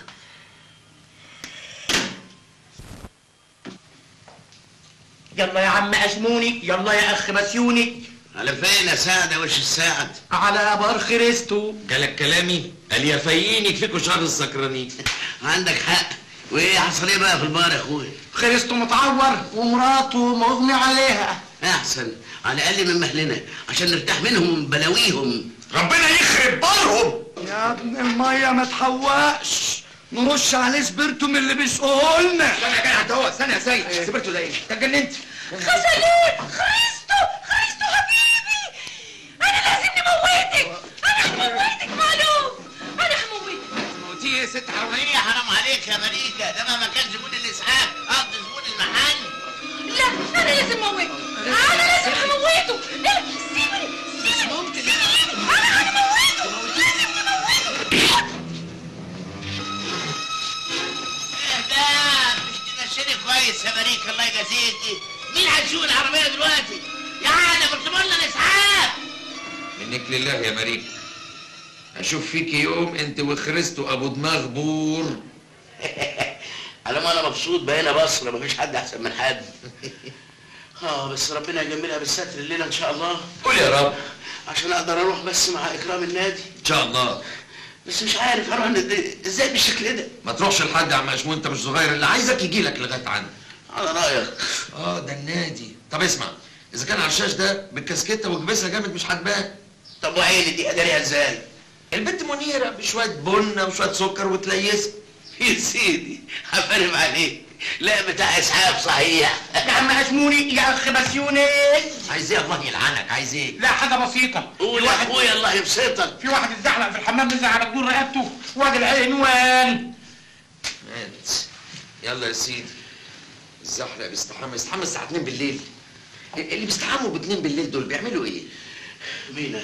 يلا يا عم اسموني، يلا يا اخ مسيوني. على فين يا سعد يا وش السعد؟ على بار خريستو. جالك كلامي؟ قال يا فايين يكفيكوا شر السكرانين. عندك حق. وايه حصل ايه بقى في البار يا اخويا؟ خريستو متعور ومراته مغمي عليها. احسن على الاقل من مهلنا عشان نرتاح منهم ومن بلاويهم. ربنا يخرب بارهم. يا ابن المية ما تحوقش، نرش عليه سبيرتو من اللي بيسقوا لنا. استنى يا جدع هو، استنى يا سيد. سبرته ده ايه؟ انت اتجننت؟ خسلين! خريستو! خريستو حبيبي! انا لازم نموتك! انا هموتك معلوم! انا هموتك! موتيه يا ست حرامية، حرام عليك يا مليكة، ده ما كان زبون الاسعاف، قصد زبون المحل. لا انا لازم اموته! انا لازم هموته! لا سيبني! مش ممكن. انا هموته! لازم نموته! اهدى، مش تمشيني كويس يا مليكة الله يجازيكي. مين هتسوق العربية دلوقتي؟ يا عادة قلتوا لنا الاسعاف. منك لله يا مريم. اشوف فيك يوم انت وخريستو ابو دماغ بور. على ما انا مبسوط بقينا بصره، مفيش حد احسن من حد. اه بس ربنا يجملها بالستر الليله ان شاء الله. قول يا رب. عشان اقدر اروح بس مع اكرام النادي. ان شاء الله. بس مش عارف هروح ازاي بالشكل ده. ما تروحش لحد يا عم اشمو، انت مش صغير، اللي عايزك يجي لك لغايه عندك. على رايك. اه ده النادي. طب اسمع، اذا كان على الشاش ده بالكاسكيته وكبسها جامد مش هتبان. طب وعيني دي اداريها ازاي؟ البنت منيره بشويه بنه وشويه سكر وتليسها. يا سيدي هفرم عليك، لا بتاع اسعاف صحيح. يا عم اسموني يا اخ بسيوني. عايز ايه الله يلعنك؟ عايز ايه؟ لا حاجه بسيطه. قول يا اخويا الله يبسطك. في واحد اتزحلق في الحمام نزل على جدور رقبته وادي العنوان. مات. يلا يا سيدي. الزحلق بيستحمى يستحمى الساعه اتنين بالليل. اللي بيستحموا باتنين بالليل دول بيعملوا ايه؟ مين؟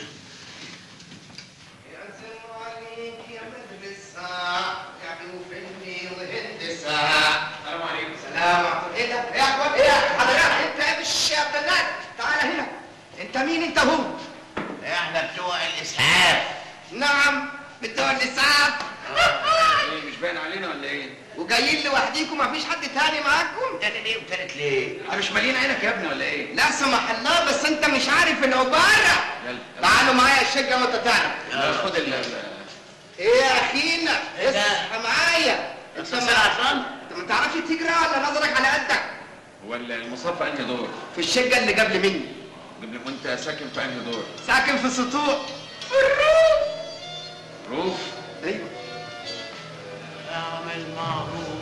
السلام عليكم. سلام. ايه ده؟ ايه يا اخوان؟ ايه يا حضرتك؟ انت مش يا عبد الله، تعالى هنا. انت مين انت هو؟ احنا بتوع الاسعاف. نعم بتوع الاسعاف. ايه مش باين علينا ولا ايه؟ وجايين لوحديكم مفيش حد تاني معاكم؟ تاني ليه وتالت ليه؟ مش مالين عينك يا ابني ولا ايه؟ لا سمح الله بس انت مش عارف انه بره. تعالوا معايا الشقه ما انت تعرف. خد ال ايه يا اخينا؟ اصحى معايا. انت عطلان؟ انت ما تعرفش تجري ولا نظرك على قدك؟ هو المصطفى انهي دور؟ في الشقه اللي قبل مني. قبل وانت ساكن في انهي دور؟ ساكن في سطوح. في الروف. روف؟ ايوه. اعمل معروف.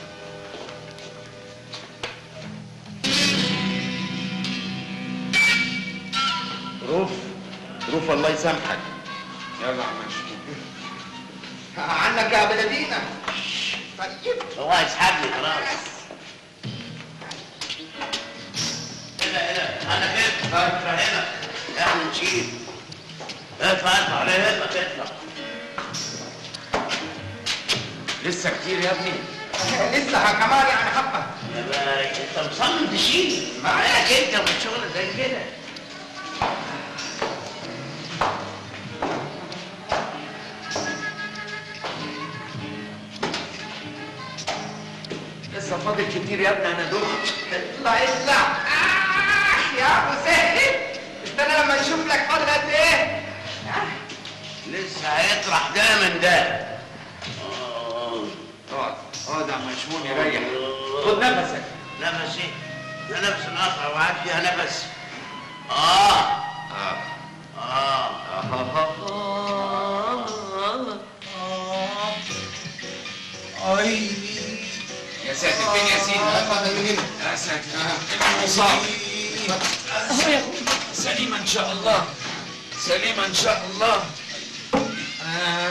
روف؟ روف الله يسامحك. يلا يا عم مشكور. عنك يا بلدينا. طيب. هو هيسحبني خلاص. هنا هنا انا كده. ارفع هنا. احنا نشيل. ارفع ارفع على هنا تطلع. لسه كتير يا ابني. لسه كمان يعني حبه. يا بارك انت مصمم تشيل معاك انت من شغل زي كده. لسه فاضل كتير يا ابني انا دخت. اطلع اطلع. آه يا ابو سهل. استنى لما نشوف لك فاضل قد ايه. لسه هيطرح ده من ده. اقعد اقعد يا عم مشمون يريح. خد نفسك. نفس ايه؟ ده نفس القطع وقعد فيها نفس. اه اه اه اه اي يا ساتر فين يا سيدي؟ اتفضل من هنا. يا ساتر المصاب. سليمة ان شاء الله. سليمة ان شاء الله. آه.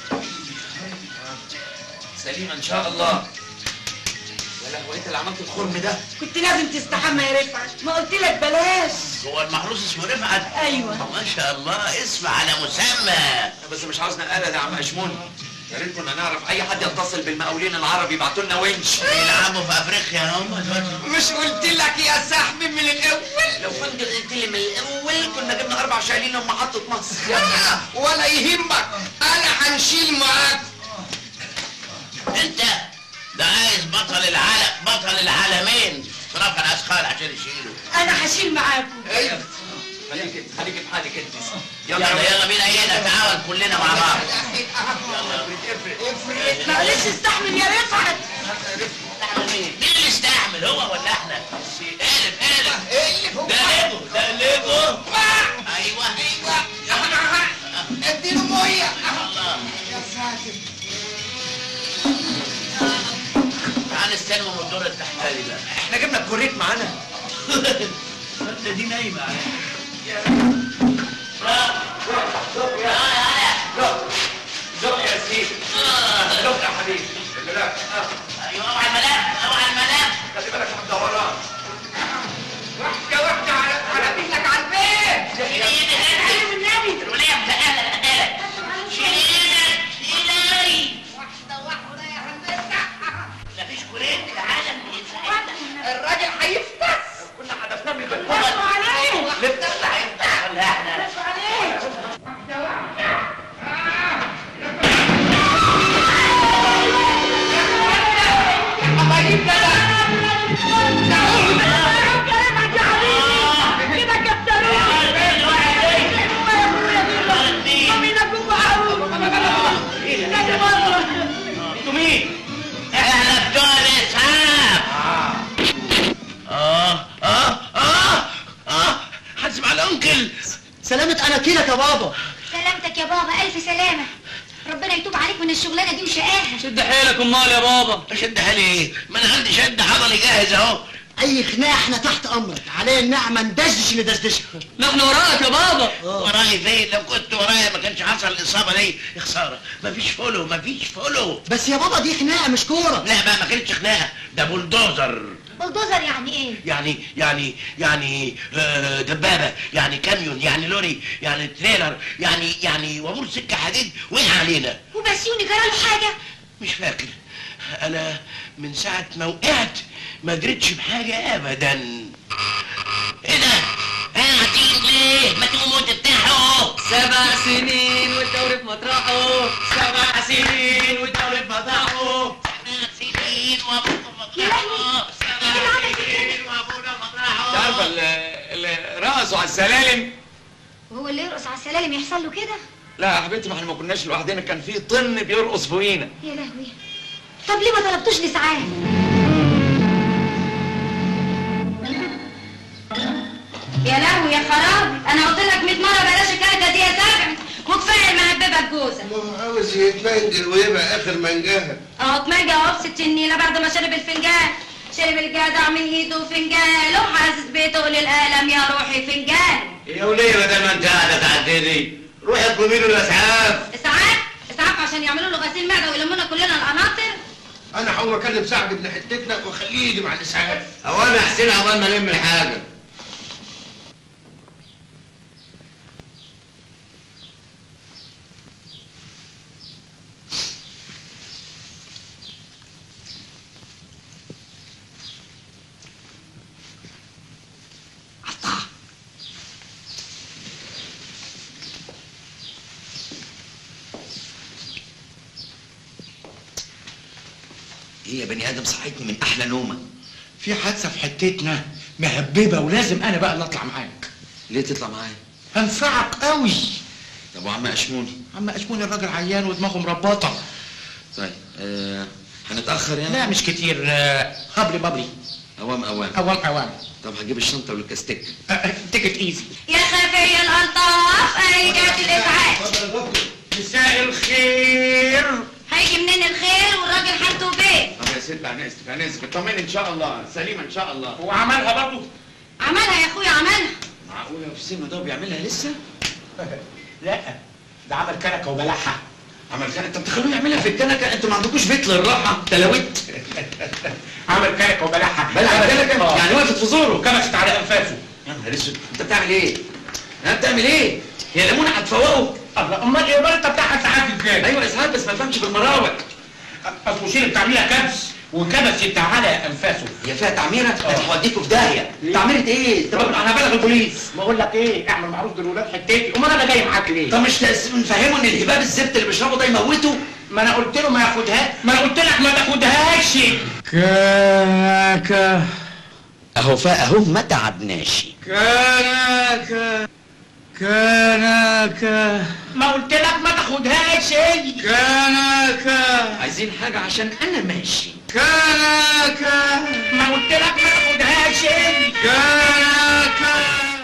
سليمة ان شاء الله. يا لهوي انت اللي عملت الخرم ده. كنت لازم تستحمى يا رفعت، ما قلت لك بلاش. هو المحروس اسمه رفعت؟ ايوه. ما شاء الله اسم على مسمى. بس مش عاوز نقلة يا عم اشمون. يا ريت كنا نعرف اي حد يتصل بالمقاولين العرب يبعتوا لنا ونش. بيلعبوا في افريقيا هم دلوقتي. مش قلت لك يا صاحبي من الاول؟ لو كنت قلت لي من الاول كنا جبنا اربع شايلين من محطة مصر. ولا يهمك انا هنشيل معاك. انت ده عايز بطل العالم بطل العالمين في رفع الاثقال عشان يشيله. انا هشيل معاكم. ايوه خليك انت خليك في حالك انت. يلا يلا بينا ايه نتعاون كلنا مع بعض. يلا افرد افرد. معلش استحمل يا رفعت. استحمل مين؟ مين اللي استحمل هو ولا احنا؟ اقلب اقلب. اقلب هو. ده ليجو ده ليجو. ايوه ايوه. اديله ميه. الله. يا ساتر. تعال نستلم من الدور التحتاني بقى. احنا جبنا الكوريك معانا. انت دي نايمه يا زق يا زق زق يا سيدي. زق يا حبيبي. لا ايوه اوعى الملف اوعى الملف. خلي بالك من الدوران. واحده واحده على على رجلك على البيت. شيل ايدك النبي الوليه بتقلق شيل ايدك شيل ايدك. واحده واحده يا هندسه. مفيش كوريك العالم بيساعدنا. الراجل هيفتس. كنا حدفناه من البلكونه. برافو عليك. نفتح هيفتح ولا احنا؟ برافو عليك. واحده واحده. حبايب كده. انتوا مين؟ احنا بتوع الاسعاف. اه اه اه اه حاسب على الانكل. سلامة اناكيلك يا بابا. سلامتك يا بابا، الف سلامه. ربنا يتوب عليك من الشغلانه دي وشقاها. شد حيلك امال يا بابا. شد حيلي ايه؟ ما انا عندي شد عضلي جاهز اهو. اي خناقه احنا تحت امرك، علينا النعمه ندشدش ندشدشها. نحن وراك يا بابا. وراي فين؟ لو كنت ورايا ما كانش حصل الاصابه دي. يا خساره مفيش فولو مفيش فولو. بس يا بابا دي خناقه مش كوره. لا بقى ما كانتش خناقه، ده بولدوزر. بلدوزر يعني ايه؟ يعني يعني يعني آه دبابه، يعني كاميون، يعني لوري، يعني تريلر، يعني يعني وامور سكه حديد وقع علينا. وبسيوني جراله حاجه؟ مش فاكر. انا من ساعه ما وقعت ما دريتش بحاجه ابدا. ايه ده؟ قاعدين ليه؟ ما تقوموا تفتحوا. سبع سنين والدوري في مطرحه. سبع سنين والدوري في مطرحه. سبع سنين وابوكم مطرحه. سبع سنين وابونا مطرحه. انت عارفه اللي رقصوا على السلالم؟ وهو اللي يرقص على السلالم يحصل له كده؟ لا يا حبيبتي، ما احنا ما كناش لوحدنا، كان في طن بيرقص فوقينا. يا لهوي. طب ليه ما طلبتوش لسعاد؟ يا لهوي يا خرابي، انا قلت لك مية مره بلاش الكنكه دي يا سبع، وكفايه المهببه الجوزه. ما هو عاوز يتمنجل ويبقى اخر منجاها. اهو اتمنجل اهو بست النيله بعد ما شرب الفنجان، شرب الجدع من ايده فنجان، وحاسس بتقول الالم يا روحي فنجان. يا وليه بدل ما انت قاعده تعددي، روحي اطلبي له الاسعاف. اسعاف؟ اسعاف عشان يعملوا له غسيل معده ويلمونا كلنا القناطر؟ انا هقوم اكلم سعد ابن حتتنا واخليه يجي مع الاسعاف. هو انا حسين عقبال ما الم الحاجه. ايه يا بني ادم، صحيتني من احلى نومه. في حادثه في حتتنا مهببه ولازم انا بقى اللي اطلع معاك. ليه تطلع معايا؟ هنفعك قوي. طب وعم اشموني؟ عم اشموني الراجل عيان ودماغه مربطه. طيب آه هنتاخر يعني؟ لا مش كتير. آه هبلي ببلي. اوام اوام اوام اوام. طب هجيب الشنطه والكاستيك. تيكت ايزي. يا خفي الالطاف اهي جات الاسعاف. مساء الخير. هيجي منين الخير والراجل حالته بيه؟ طب يا ست انا اسف انا اسف، اطمني ان شاء الله سليمه ان شاء الله. هو عملها برضه؟ عملها يا اخويا عملها. معقوله في سنه ده بيعملها لسه؟ لا ده عمل كنكه وبلعها. عمل كنكه؟ انت بتخلوه يعملها في الكنكه؟ انتوا ما عندكوش بيت للراحه؟ تلاوت. عمل كنكه وبلعها. بلع الكنكه؟ يعني وقفت في زوره وكبست على انفاسه. يا نهار اسود، انت بتعمل ايه؟ انت بتعمل ايه؟ يا ليمونه هتفوقه. الله، امال ايه؟ امال انت بتاعها ساعات ازاي؟ ايوه اسعاف بس ما فهمش بالمراوح. اصل شيل بتعملها كبس وكبست على انفاسه. يا فيها تعميره؟ هتوديكوا في داهيه. تعميره ايه؟ طب انا هبلغ البوليس. بقول لك ايه، اعمل معروف للولاد حتتي. امال انا جاي معاك ليه؟ طب مش نفهمه ان الهباب الزفت اللي بيشربه ده يموته؟ ما انا قلت له ما ياخدها، ما انا قلت لك ما تاخدهاش. كنكه اهو فا اهو ما تعبناش. كنكه كنكه ما قلت لك ما تاخدهاش. كنكه عايزين حاجه عشان انا ماشي. كنكه ما قلت لك ما تاخدهاش. كنكه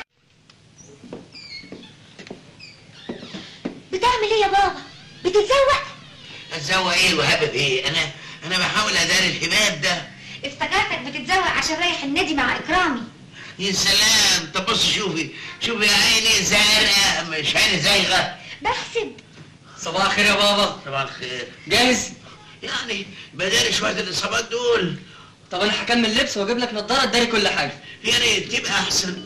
بتعمل ايه يا بابا؟ بتتزوق؟ اتزوق ايه وهبب ايه؟ انا انا بحاول اداري الهباب ده. افتكرتك بتتزوق عشان رايح النادي مع اكرامي. يا سلام، طب بص شوفي شوفي عيني زرقاء مش عيني زايغه. بحسب. صباح الخير يا بابا. صباح الخير. جاهز؟ يعني بداري شويه الاصابات دول. طب انا هكمل لبس واجيب لك نضاره تداري كل حاجه. يا ريت تبقى احسن.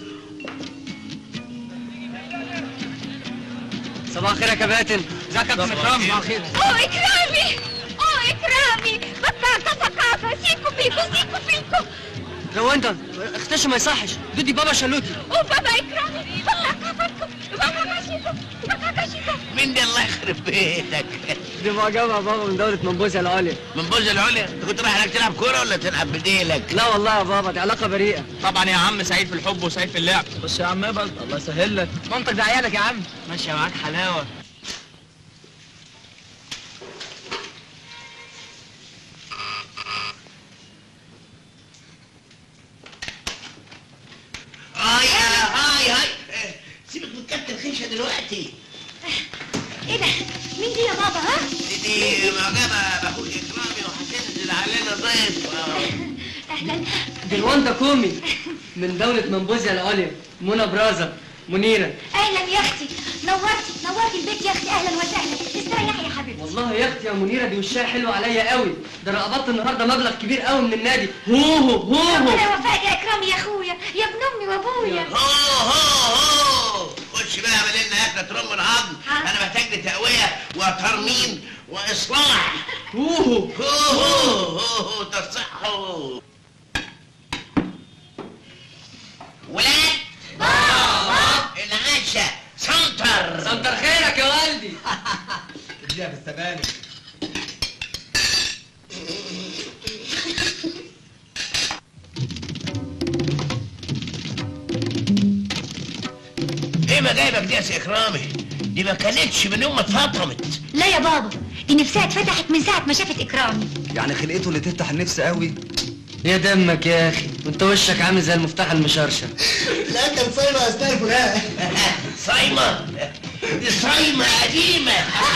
صباح الخير يا كباتن. ازيك يا كابتن اكرام؟ صباح الخير. اوه اكرامي، اوه اكرامي، بطاطا ثقافه، سيكو بيكو سيكو بيكو. لو انت اختش ما يصحش، دودي بابا شلوتي. اوه بابا اكرامي، بطاطا بابا ماشيكو بابا ماشيكو. مين دي الله يخرب بيتك؟ دي معجبه بابا من دوله منبوذه العليا. منبوذه العليا؟ انت كنت رايح هناك تلعب كوره ولا تلعب بديلك؟ لا والله يا بابا دي علاقه بريئه. طبعا يا عم سعيد في الحب وسعيد في اللعب. بص يا عم ابعد الله يسهل لك. منطق ده عيالك يا عم. ماشيه معاك حلاوه. هاي هاي هاي سيبك من كابتن خيشه دلوقتي. ايه ده؟ مين دي يا بابا ها؟ دي معجبه باخوك اكرامي وهتنزل علينا ضيف. اهلا. دي الواندا كومي من دولة منبوذيا العليا، منى برازة، منيرة. اهلا يا اختي، نورتي نورتي البيت يا اختي، اهلا وسهلا، استريحي يا حبيبتي. والله يا اختي يا منيرة دي وشها حلو عليا قوي، ده انا قبضت النهارده مبلغ كبير قوي من النادي. هوهو هوهو. ربنا يوفقك يا اكرامي يا اخويا، يا ابن امي وابويا. هو هو هو خش بقى اعمل لنا اكله ترم العظم، انا محتاج لي تقويه وترميم واصلاح. هوهو هو هو تصحوا. ولاد بابا العشاء سنتر. سنتر خيرك يا والدي. اديها بالسبانخ. ايه ما جايبك دي يا سي اكرامي؟ دي ما كانتش من يوم ما اتفطمت. لا يا بابا، دي نفسها اتفتحت من ساعة ما شافت اكرامي. يعني خلقته اللي تفتح النفس قوي. يا دمك يا اخي، وانت وشك عامل زي المفتاح المشرشر. لا كان صايمه اثناء الفراق. صايمه؟ دي صايمه قديمه.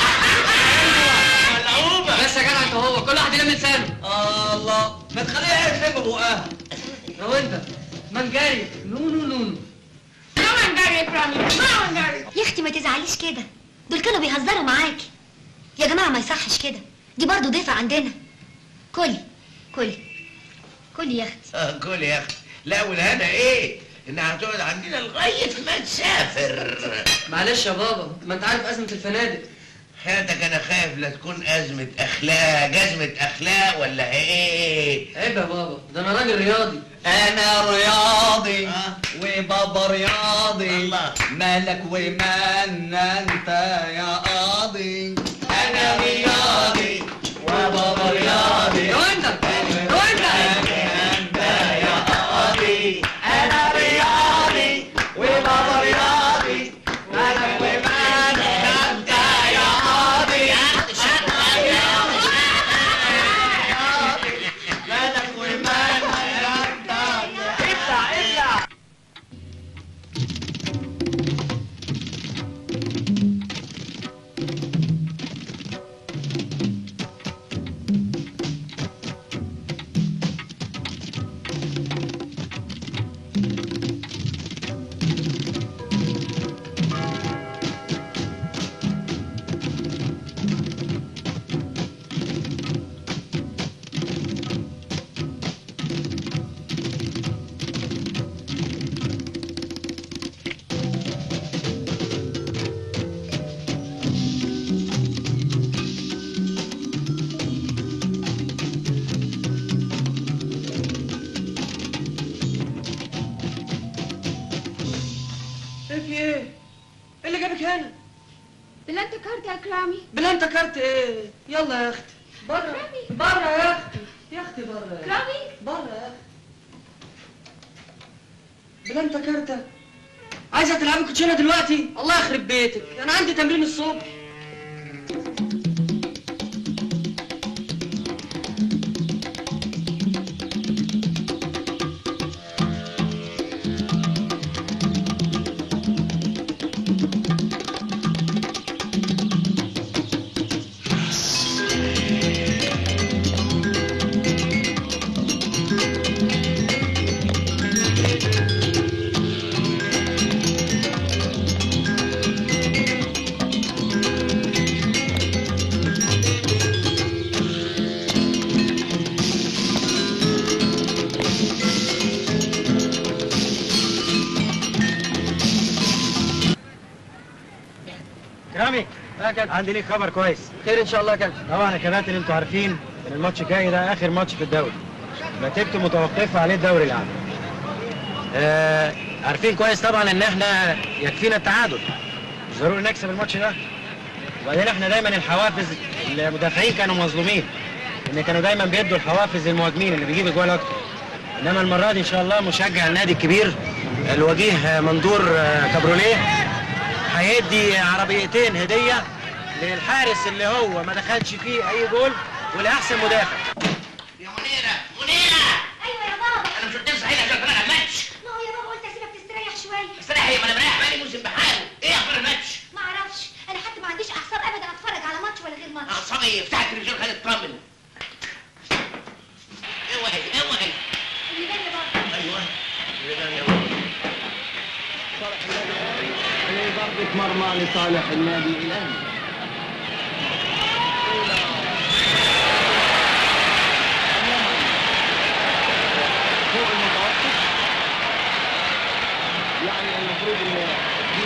ملعوبه. بس يا جدع انت هو كل واحد يلم لسانه. آه الله، ما تخليها هي تلم بقها. لو انت منجاري نونو نونو. ما منجاري يا اكرامي، ما منجاري. يا اختي ما تزعليش كده، دول كانوا بيهزروا معاكي. يا جماعة ما يصحش كده، دي برضه ضيفة عندنا. كلي كلي كلي يا اختي. اه كلي يا اختي. لا والهنا ايه؟ انها هتقعد عندنا لغايه ما تسافر. معلش يا بابا، ما انت عارف ازمه الفنادق. حياتك انا خايف لا تكون ازمه اخلاق، جزمه اخلاق ولا ايه؟ عيب يا بابا، ده انا راجل رياضي. انا رياضي آه. وبابا رياضي. الله. مالك ومن انت يا قاضي. انا رياضي وبابا رياضي. لو انت لو انت انت يا قاضي. انا رياضي وبابا رياضي. مالك ومن انت يا قاضي. مالك ومن انت. ابلع ابلع. هنا؟ بلانت كارت يا اكرامي. بلانت كارت ايه؟ يلا يا اختي بره بره يا اختي يا اختي بره يا اكرامي بره يا اختي. بلانت كارت عايزه تلعبي كوتشينه دلوقتي؟ الله يخرب بيتك، انا عندي تمرين الصبح. كرامي عندي ليك خبر كويس. خير ان شاء الله يا كابتن. طبعا يا كباتن انتوا عارفين ان الماتش الجاي ده اخر ماتش في الدوري، نتيجته متوقفه عليه الدوري العام. آه عارفين كويس طبعا ان احنا يكفينا التعادل، مش ضروري نكسب الماتش ده. وبعدين احنا دايما الحوافز، المدافعين كانوا مظلومين ان كانوا دايما بيدوا الحوافز للمهاجمين اللي بيجيب اجوال اكتر، انما المره دي ان شاء الله مشجع النادي الكبير الوجيه مندور كابروليه هيدي عربيتين هديه للحارس اللي هو ما دخلش فيه اي جول ولاحسن مدافع. يا منيره منيره. ايوه يا بابا. انا مش قلت لك صحيح عشان اتفرج على الماتش؟ ما هو يا بابا قلت اسيبك تستريح شويه. استريح ايه؟ ما انا مريح بقالي موسم بحاله. ايه اخبار الماتش؟ ما اعرفش، انا حتى ما عنديش اعصاب ابدا اتفرج على ضربة مرمى لصالح النادي الاهلي. فوق المتوسط يعني المفروض ان دي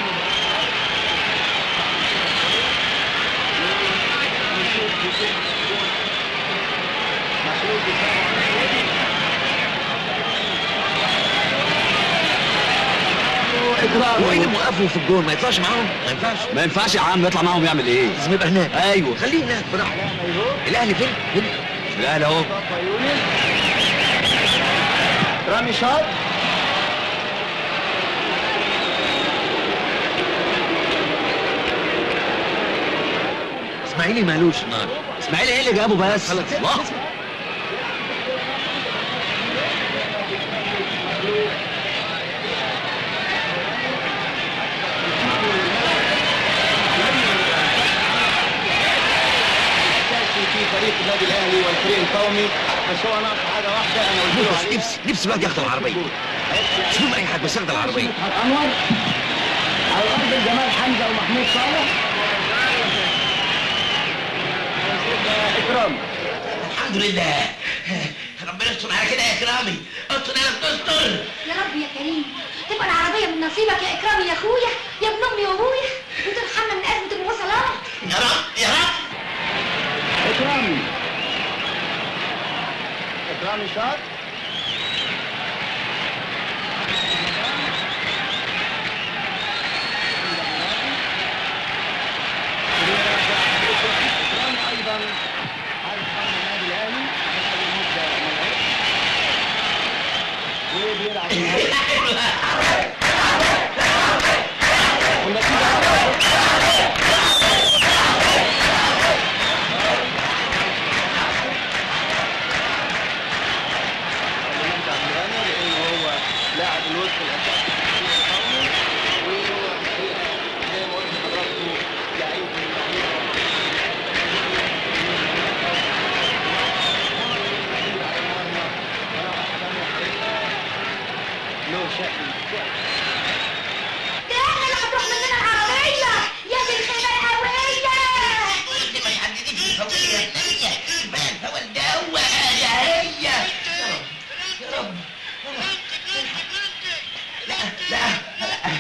هو ايه اللي موقفه في الجول؟ ما يطلعش معاهم؟ ما ينفعش. ما ينفعش يا عم يطلع معاهم يعمل ايه؟ لازم يبقى هناك. ايوه خليه هناك براحته. الاهلي فين؟ فين؟ الاهلي اهو. رامي شاط. اسماعيلي مالوش النهارده. اسماعيلي ايه اللي جابه بس؟ خلاص الله. في فريق النادي الاهلي والفريق القومي، بس هو ناقص حاجه واحده انا قلت له عليها. نفسي نفسي الواد ياخد العربيه. مش مهم اي حاجه بس ياخد العربيه. انور على الارض الجمال حمزه ومحمود صالح. اكرام. الحمد لله. ربنا يستر على كده يا اكرامي. استر يا رب تستر. يا رب يا كريم تبقى العربية من نصيبك يا إكرامي يا أخويا يا ابن أمي وأبويا وترحمنا من أزمة المواصلات. يا رب يا رب. اكرامي. اكرامي شاط. اكرامي ايضا حارس مرمى النادي الاهلي وبيلعب لاعب الوسط الاساسي القومي وهو زي ما قلت لحضراتكم لعيب من له شكل ده احنا اللي هتروح مننا العربية يا دي الخيبة الهوية. انت ما يحدديش الهوية الثانية. كفاية الهوا الجوة يا هي. يا رب يا رب. لا لا لا.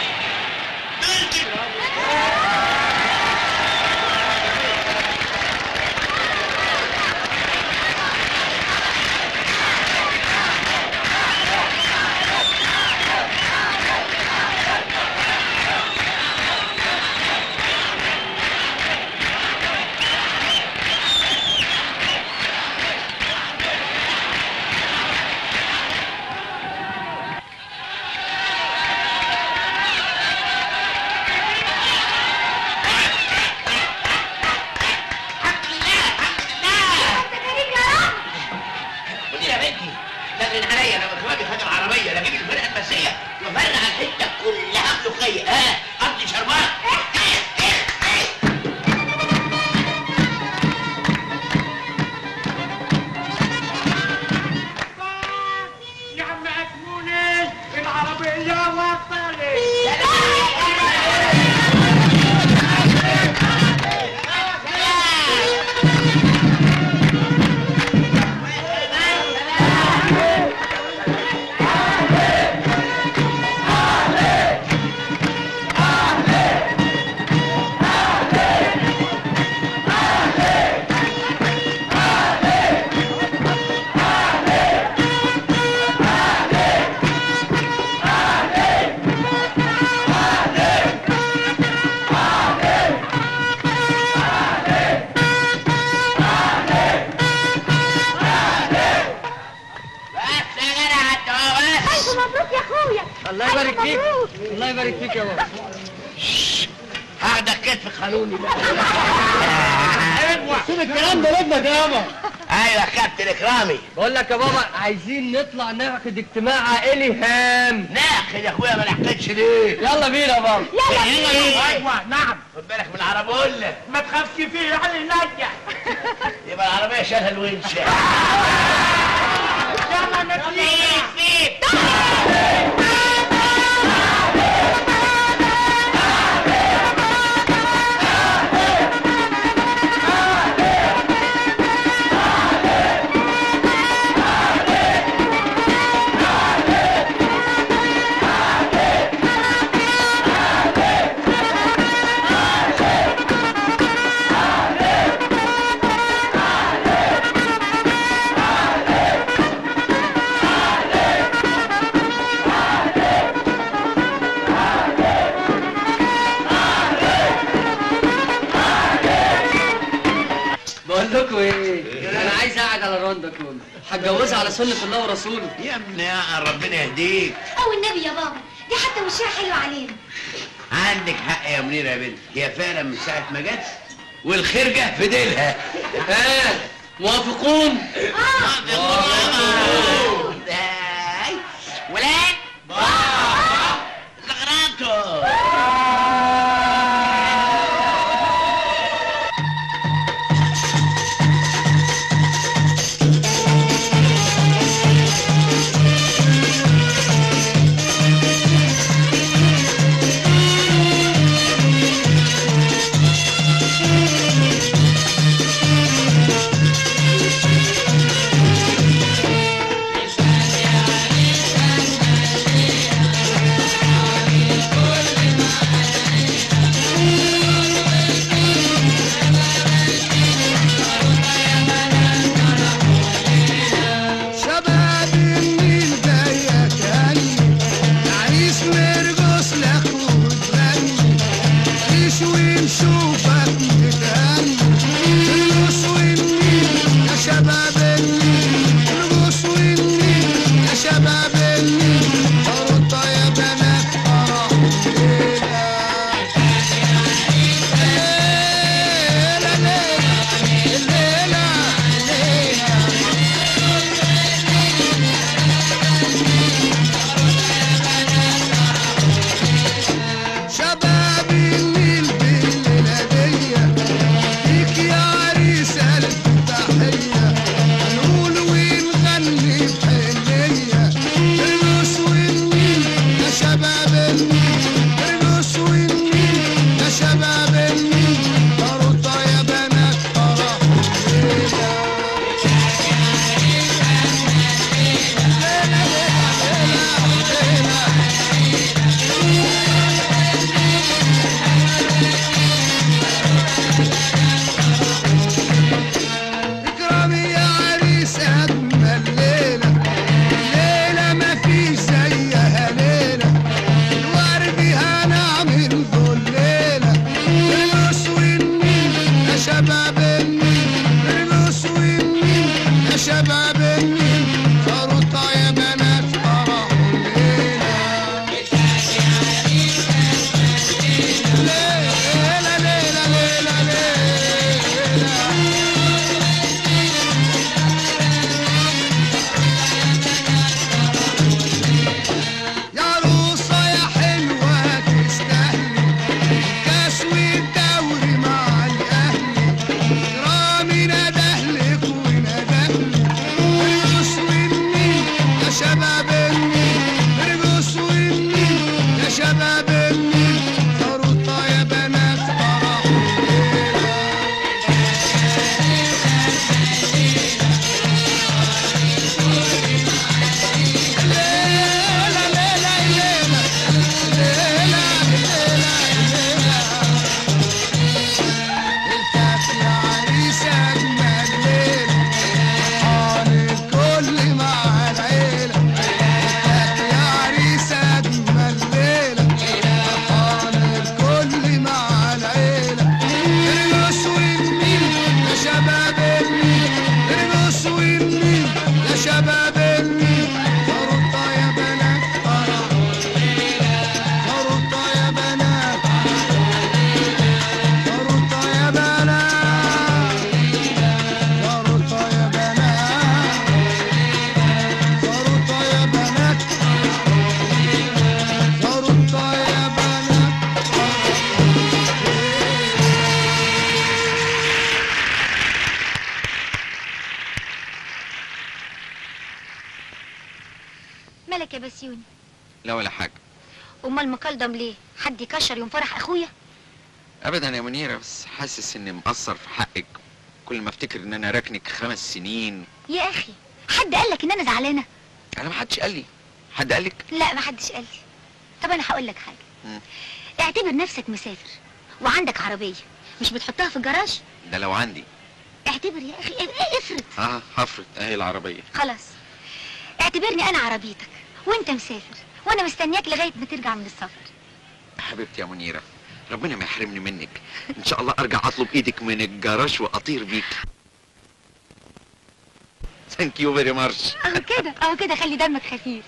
الله يبارك فيك. الله يبارك فيك يا بابا. هاخدك كتف قانوني بقى. سيب الكلام ده لابنك يابا. ايوه يا كابتن اكرامي. بقول لك يا بابا عايزين نطلع نعقد اجتماع عائلي هام. نعقد يا اخويا ما نعقدش ليه؟ يلا بينا يا بابا. يلا بينا. ايوه نعم. خد بالك من العربولة. ما تخافش فيه يعني نجح. يبقى العربية شالها الونش. يلا نطلع. فيك هتجوزها على سنة الله ورسوله. يا ابني ربنا يهديك. او النبي يا بابا، دي حتى وشها حلو علينا. عندك حق يا منيره يا بنت، هي فعلا من ساعه ما جت والخير جه في ديلها. ها موافقون؟ اه ولاد زغراتو. مالك يا بسيوني؟ لا ولا حاجة. امال مكلضم ليه؟ حد يكشر يوم فرح اخويا؟ ابدا يا منيرة، بس حاسس اني مقصر في حقك. كل ما افتكر ان انا راكنك خمس سنين. يا اخي حد قال لك ان انا زعلانه؟ انا ما حدش قال لي. حد قال لك؟ لا ما حدش قال لي. طب انا هقول لك حاجه. مم. اعتبر نفسك مسافر وعندك عربيه، مش بتحطها في الجراج؟ ده لو عندي. اعتبر يا اخي، افرض. اه هفرض اهي العربية. خلاص اعتبرني انا عربيتك وانت مسافر وانا مستنياك لغايه ما ترجع من السفر. حبيبتي يا منيرة، ربنا ما يحرمني منك. ان شاء الله ارجع اطلب ايدك من الجراج واطير بيك. ثانك يو فيري ماتش. اهو كده اهو كده، خلي دمك خفيف.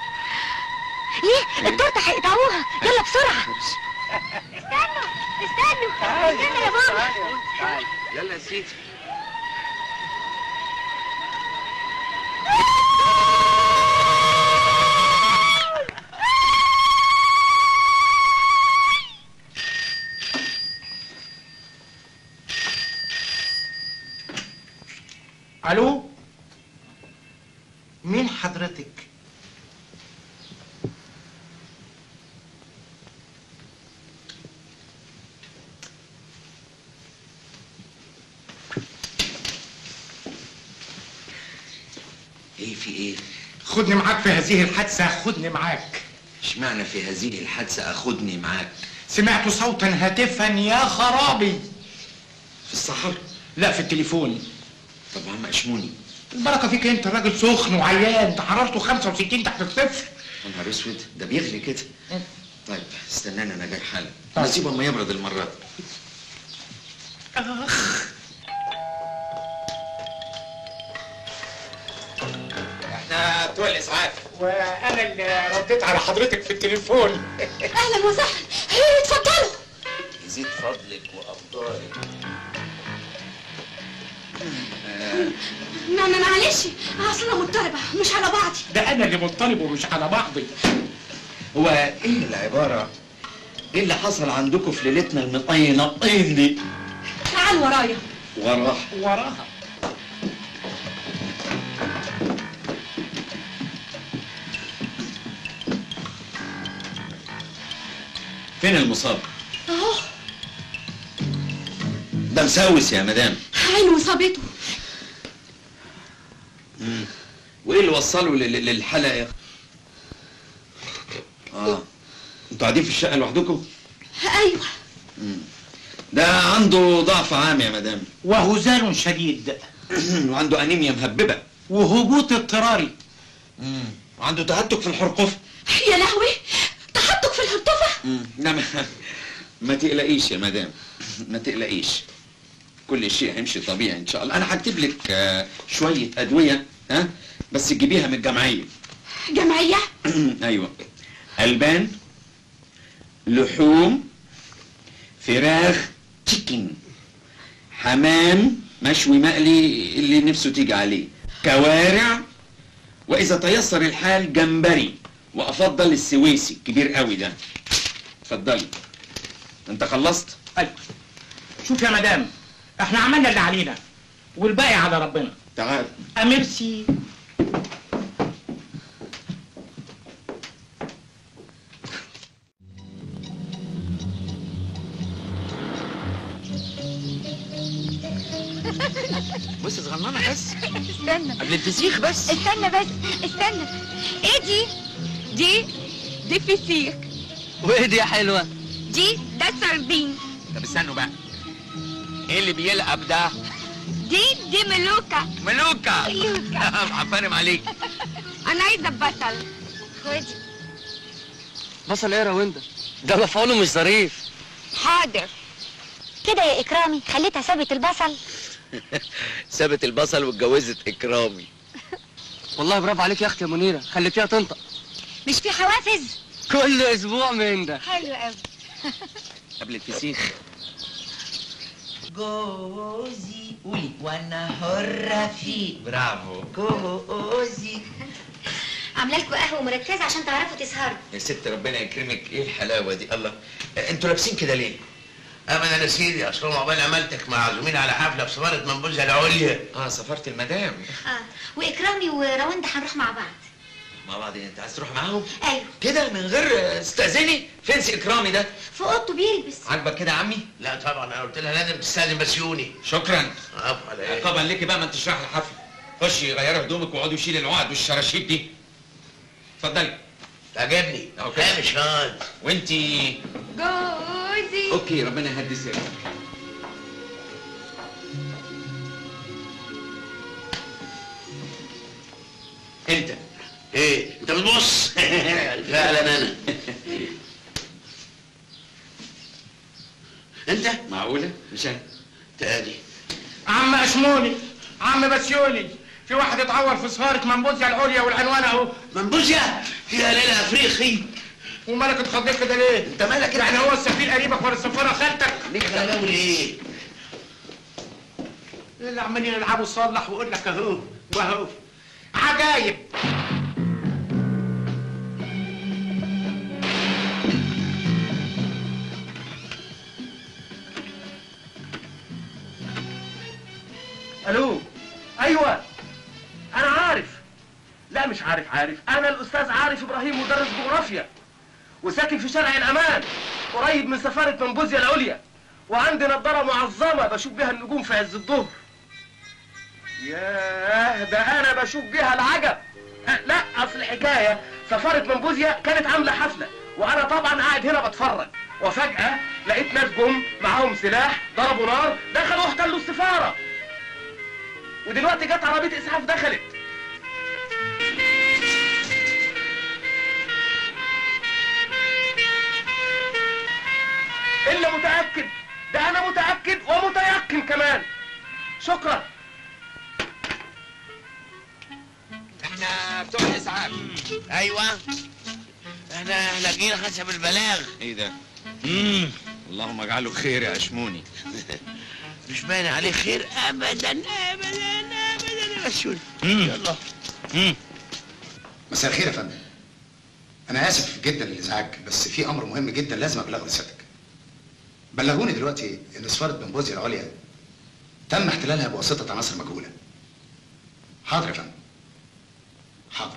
ليه؟ التورته هيقطعوها، يلا بسرعه. استنوا استنوا استنوا يا بابا. يلا يا سيدي. الو، مين حضرتك؟ ايه في ايه؟ خدني معاك في هذه الحادثة، خدني معاك. اشمعنى في هذه الحادثة اخدني معاك؟ سمعت صوتا هاتفا يا خرابي. في الصحراء؟ لا، في التليفون. طب عم اشموني. البركة فيك انت، راجل سخن وعيان، ده حرارته خمسة وستين تحت الصفر. يا نهار اسود، ده بيغلي كده. طيب استناني انا جاي حالا. طيب. نسيبه اما يبرد المرة دي. اخ. احنا بتوع الاسعاف. وانا اللي رديت على حضرتك في التليفون. اهلا وسهلا. ايه، اتفضلوا. يزيد فضلك وافضالك. ما ما معلش، اصل انا مضطربه مش على بعضي. ده انا اللي مضطرب ومش على بعضي. هو ايه العبارة؟ ايه اللي حصل عندكم في ليلتنا المطينطين دي؟ تعال ورايا. وراها. وراها. فين المصاب؟ اهو. ده مساوس يا مدام. عينه اصابته. امم وايه اللي وصله لل- للحلقة يا اخي؟ اه انتوا قاعدين في الشقة لوحدكم؟ ايوه. امم ده عنده ضعف عام يا مدام. وهزال شديد. وعنده انيميا مهببة. وهبوط اضطراري. امم وعنده تهتك في الحرقفة. يا لهوي، تحطك في الهرطفه. امم لا ما, ما تقلقيش يا مدام، ما تقلقيش. كل شيء هيمشي طبيعي ان شاء الله. انا هكتب لك آه، شوية ادوية، ها، بس تجيبيها من الجمعية. جمعيه. ايوه. البان، لحوم، فراخ تشيكن، حمام مشوي مقلي اللي نفسه تيجي عليه، كوارع، واذا تيسر الحال جمبري، وافضل السويسي الكبير قوي ده. اتفضلي. انت خلصت؟ ايوه. شوف يا مدام، احنا عملنا اللي علينا والباقي على ربنا. تعال. اميرسي. بص صغننه بس. استنى قبل الفسيخ بس. استنى بس استنى. ايه دي؟ دي دي فسيخ. وايه دي يا حلوه؟ دي ده سردين. طب استنوا بقى. ايه اللي بيلقب ده؟ دي دي ملوكة. ملوكة. ملوكة. عفارم عليك. انا عايزه بصل. خدي. بصل ايه يا رويندا؟ ده مفعوله مش ظريف. حاضر. كده يا اكرامي خليتها سابت البصل. سابت البصل واتجوزت اكرامي. والله برافو عليك يا اختي يا منيره، خليتيها تنطق. مش في حوافز؟ كل اسبوع من ده. حلو قوي. قبل الفسيخ. جوزي قولي وانا حرة فيه. برافو. جوزي. عامله لكم قهوه مركزه عشان تعرفوا تسهروا. يا ست ربنا يكرمك، ايه الحلاوه دي؟ الله، انتوا لابسين كده ليه؟ ابدا يا سيدي، اصلهم عقبال عملتك معزومين على حفله في سفاره منبوذه العليا. اه سفاره المدام. اه واكرامي ورواندا هنروح مع بعض. مع بعض؟ انت عايز تروح معاهم؟ ايوه. كده من غير استاذني؟ فين سي اكرامي ده؟ في اوضته بيلبس. عاجبك كده يا عمي؟ لا طبعا، انا قلت لها لازم تستاذن بسيوني. شكرا. عفوا على ايه؟ عقابا ليكي بقى، ما انتش رايحه الحفله. خشي غيري هدومك واقعدي شيلي العقد والشراشيب دي. اتفضلي. تعجبني. اهو كده. مش هاد. وانتي؟ جوزي. اوكي ربنا يهدي سرك. انت ايه؟ انت بتبص؟ فعلا انا. انت؟ معقوله؟ مش انا. تاني. عم اشموني، عم بسيوني، في واحد اتعور في سفاره منبوذيا العليا والعنوان اهو. منبوذيا؟ يا ليلى افريقي. ومالك اتخضيت كده ليه؟ انت مالك؟ يعني هو السفير قريبك ولا السفاره خالتك؟ ليك غلاوي ليه؟ اللي عمالين يلعبوا صلح ويقول لك اهو واهو عجايب. الو. ايوه انا عارف. لا مش عارف عارف انا الاستاذ عارف ابراهيم مدرس جغرافيا وساكن في شارع الامان قريب من سفاره منبوذيا العليا، وعندي نضاره معظمه بشوف بيها النجوم في عز الظهر. ياه ده انا بشوف بيها العجب. أه لا اصل الحكايه سفاره منبوذيا كانت عامله حفله وانا طبعا قاعد هنا بتفرج، وفجاه لقيت ناس جم معاهم سلاح ضربوا نار دخلوا احتلوا السفاره، ودلوقتي جت عربيه اسعاف دخلت. الا متاكد؟ ده انا متاكد ومتيقن كمان. شكرا. احنا بتوع الاسعاف. ايوه احنا لاقيين حسب البلاغ. ايه ده؟ امم اللهم اجعله خير يا اشموني. مش باين عليه خير ابدا ابدا ابدا يا شول. يلا. امم مساء الخير يا فندم. انا اسف جدا للازعاج، بس في امر مهم جدا لازم ابلغه لسيادتك. بلغوني دلوقتي ان سفاره منبوذيا العليا تم احتلالها بواسطه عناصر مجهوله. حاضر يا فندم. حاضر.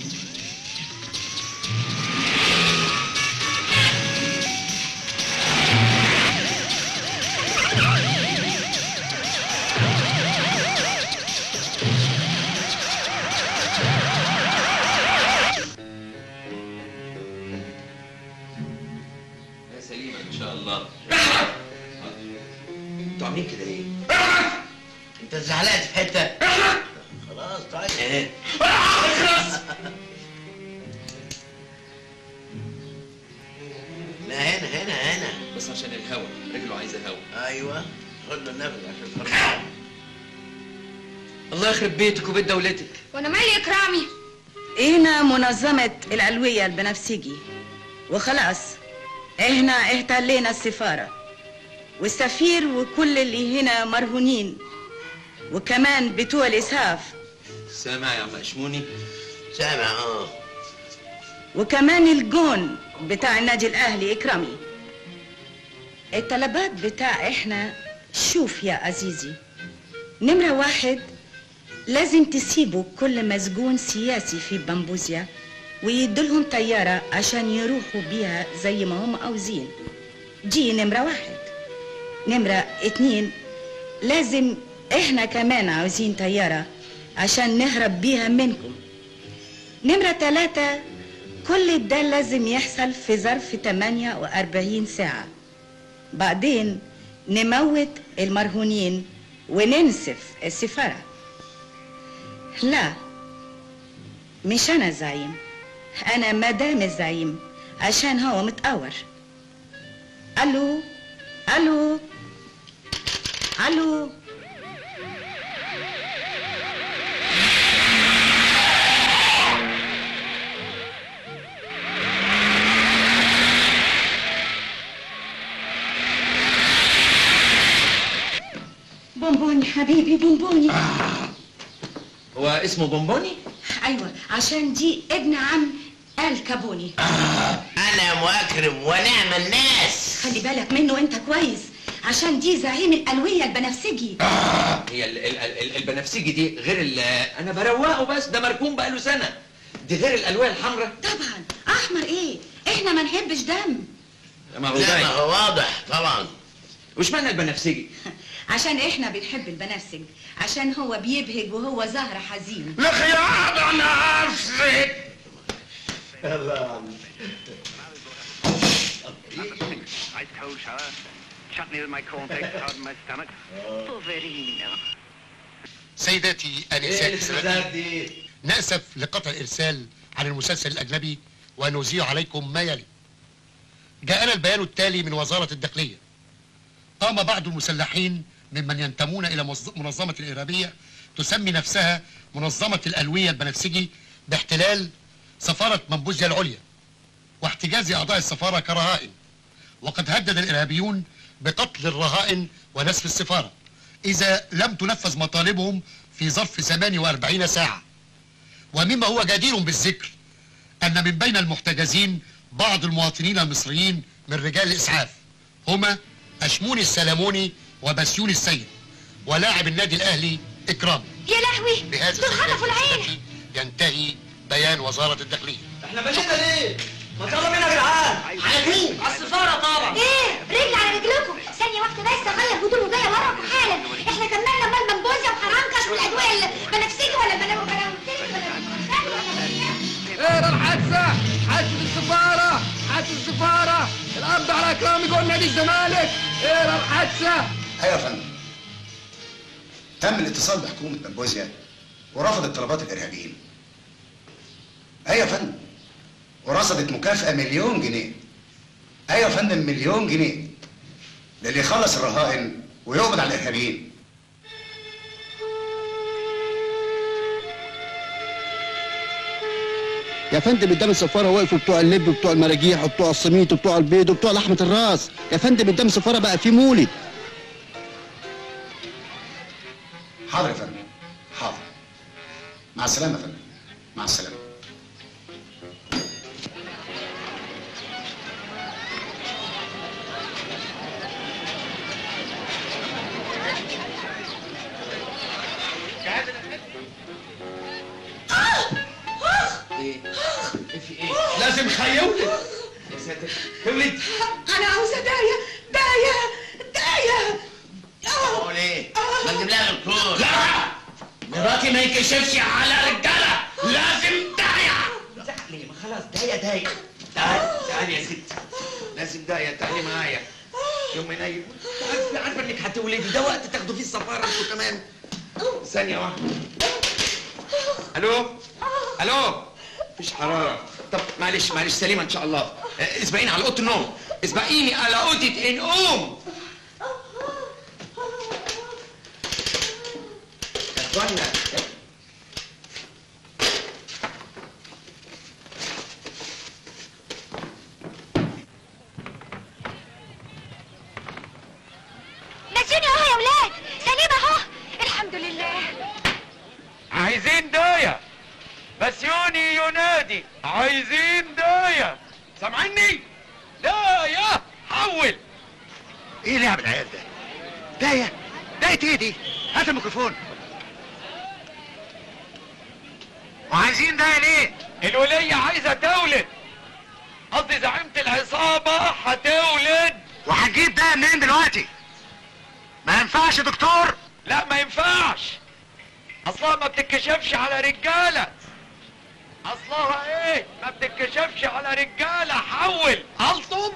سليمة ان شاء الله. انتوا عاملين كده ليه؟ انت زعلان في حته؟ خلاص طيب. ايه؟ لا هنا هنا هنا. بس عشان الهوا، رجله عايزه هوا. ايوه خد له النفس عشان فرحان. الله يخرب بيتك وبيت دولتك. وانا مالي اكرامي؟ هنا منظمة العلوية البنفسجي وخلاص احنا احتلينا السفارة والسفير وكل اللي هنا مرهونين وكمان بتوع الاسعاف. سامع يا عم اشموني؟ سامع اه. وكمان الجون بتاع النادي الاهلي اكرامي. الطلبات بتاع احنا شوف يا عزيزي، نمرة واحد لازم تسيبوا كل مسجون سياسي في بمبوزيا ويدولهم طيارة عشان يروحوا بيها زي ما هم عاوزين. دي نمرة واحد. نمرة اتنين لازم احنا كمان عاوزين طيارة عشان نهرب بيها منكم. نمرة تلاتة كل ده لازم يحصل في ظرف تمانية وأربعين ساعة. بعدين نموت المرهونين وننسف السفارة. لا مش أنا الزعيم، أنا مدام الزعيم عشان هو متقور. ألو ألو ألو. بونبوني حبيبي بونبوني. آه. هو اسمه بونبوني؟ أيوة عشان دي ابن عم الكابوني. آه. أنا مكرم ونعم الناس. خلي بالك منه أنت كويس عشان دي زعيم الألوية البنفسجي. آه. هي ال ال ال البنفسجي دي غير ال أنا بروقه بس ده مركون بقاله سنة. دي غير الألوية الحمراء. طبعا. أحمر إيه؟ إحنا ما نحبش دم. ما هو لا ما هو واضح طبعا. وش معنى البنفسجي؟ عشان احنا بنحب البنفسج، عشان هو بيبهج وهو زهر حزين. لخيار نفسك. يلا يا عم. سيداتي انساتي، نأسف لقطع الارسال عن المسلسل الاجنبي ونذيع عليكم ما يلي. جاءنا البيان التالي من وزارة الداخلية. قام بعض المسلحين ممن ينتمون إلى منظمة الإرهابية تسمي نفسها منظمة الألوية البنفسجي باحتلال سفارة منبوذيا العليا واحتجاز أعضاء السفارة كرهائن، وقد هدد الإرهابيون بقتل الرهائن ونسف السفارة إذا لم تنفذ مطالبهم في ظرف ثمانية وأربعين ساعة. ومما هو جدير بالذكر أن من بين المحتجزين بعض المواطنين المصريين من رجال الإسعاف هما أشموني السلموني وبسيوني السيد ولاعب النادي الأهلي إكرام. يا لهوي بهذا دول خطفوا العين. ينتهي بيان وزارة الداخلية. احنا مشينا ليه؟ ما يلا بينا يا جدعان. على مين؟ على السفارة طبعا. ايه رجل على رجلكم. ثانية واحدة بس اغير هدوم وجاية وراكم حالا. احنا كملنا مال منبوذيا وحرنكش والادوية البنفسجي ولا البنفسجي اقرا الحادثة، حادثة السفارة، حادثة السفارة، القبض على إكرامي جوه نادي الزمالك، اقرا الحادثة. ايوه يا فندم. تم الاتصال بحكومة منبوذيا ورفضت طلبات الإرهابيين. ايوه يا فندم. ورصدت مكافأة مليون جنيه. ايوه يا فندم مليون جنيه للي يخلص الرهائن ويقبض على الإرهابيين. يا فندم قدام السفاره وقفوا بتوع اللب وبتوع المراجيح وبتوع السميط وبتوع البيض وبتوع لحمه الراس. يا فندم قدام السفاره بقى في مولد. حاضر يا فندم. حاضر. مع السلامة يا فندم. مع السلامة. ايه؟ في ايه؟ لازم خيولد. يا ساتر خيولد. انا عاوزه دايه دايه دايه. قول ايه؟ ما تجيب لها دكتور. لا مراتي ما ينكشفش على رجاله، لازم دايه. زعلي ما خلاص دايه دايه. تعالي تعالي يا ست. لازم دايه تعالي معايا. يوم ما ينيل عارفه عارفه انك هتولدي، ده وقت تاخدوا فيه السفاره انتوا كمان. ثانيه واحده. الو الو. مفيش حراره. طب معلش معلش سليمه ان شاء الله. اسبقيني على اوضه النوم. اسبقيني على اوضه النوم. يا اخوانا نسيوني اهو يا ولاد. سليمة اهو الحمد لله. عايزين داية. بسيوني ينادي عايزين داية. سامعني؟ داية حول. ايه لعب العيال ده؟ داية؟ داية ايه دي؟ هات الميكروفون. وعايزين داية ليه؟ الولية عايزة تولد. قصدي زعيمة العصابة هتولد. وهنجيب داية منين دلوقتي؟ ما ينفعش يا دكتور. لا ما ينفعش. اصلها ما بتتكشفش على رجالة. اصلها ايه؟ ما بتتكشفش على رجالة. حول. الطم.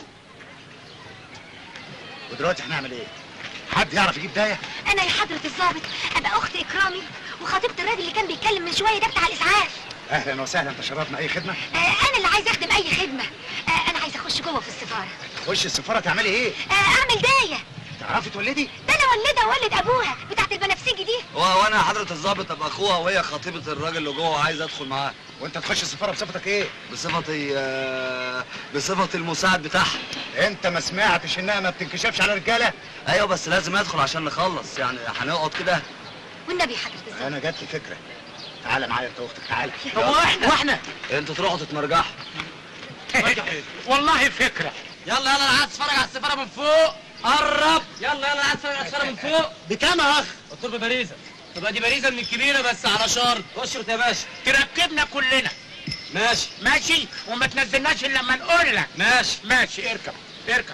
ودلوقتي هنعمل ايه؟ حد يعرف يجيب داية؟ انا يا حضرة الضابط ابقى اخت اكرامي وخطيبة الراجل اللي كان بيتكلم من شوية ده بتاع الاسعاف. اهلا وسهلا. تشرفنا. اي خدمة؟ آه انا اللي عايز اخدم اي خدمة. آه انا عايز اخش جوه في السفارة. تخش السفارة تعملي ايه؟ آه اعمل داية. تعرفي تولدي؟ ده انا ولدها وولد ابوها بتاعت البنفسجي دي. وانا حضرة الضابط ابقى اخوها وهي خطيبة الراجل اللي جوه وعايز ادخل معاه. وانت تخش السفارة بصفتك ايه؟ بصفتي آه بصفتي المساعد بتاعها. انت ما سمعتش انها ما بتنكشفش على رجالة؟ ايوه بس لازم ادخل عشان نخلص، يعني هنقعد كده. والنبي يا حضرة الضابط. انا جات لي فكرة. تعالى معايا انت واختك. تعالى. طب واحنا واحنا انتوا تروحوا تتمرجحوا. والله فكرة. يلا يلا انا عايز اتفرج على السفارة من فوق. قرب. يلا يلا انا عايز اتفرج على السفارة من فوق. بكام يا اخ؟ قلت له بباريزة. تبقى دي باريزة من الكبيرة بس على شرط. اشرط يا باشا. تركبنا كلنا. ماشي ماشي وما تنزلناش الا لما نقول لك. ماشي ماشي. اركب اركب.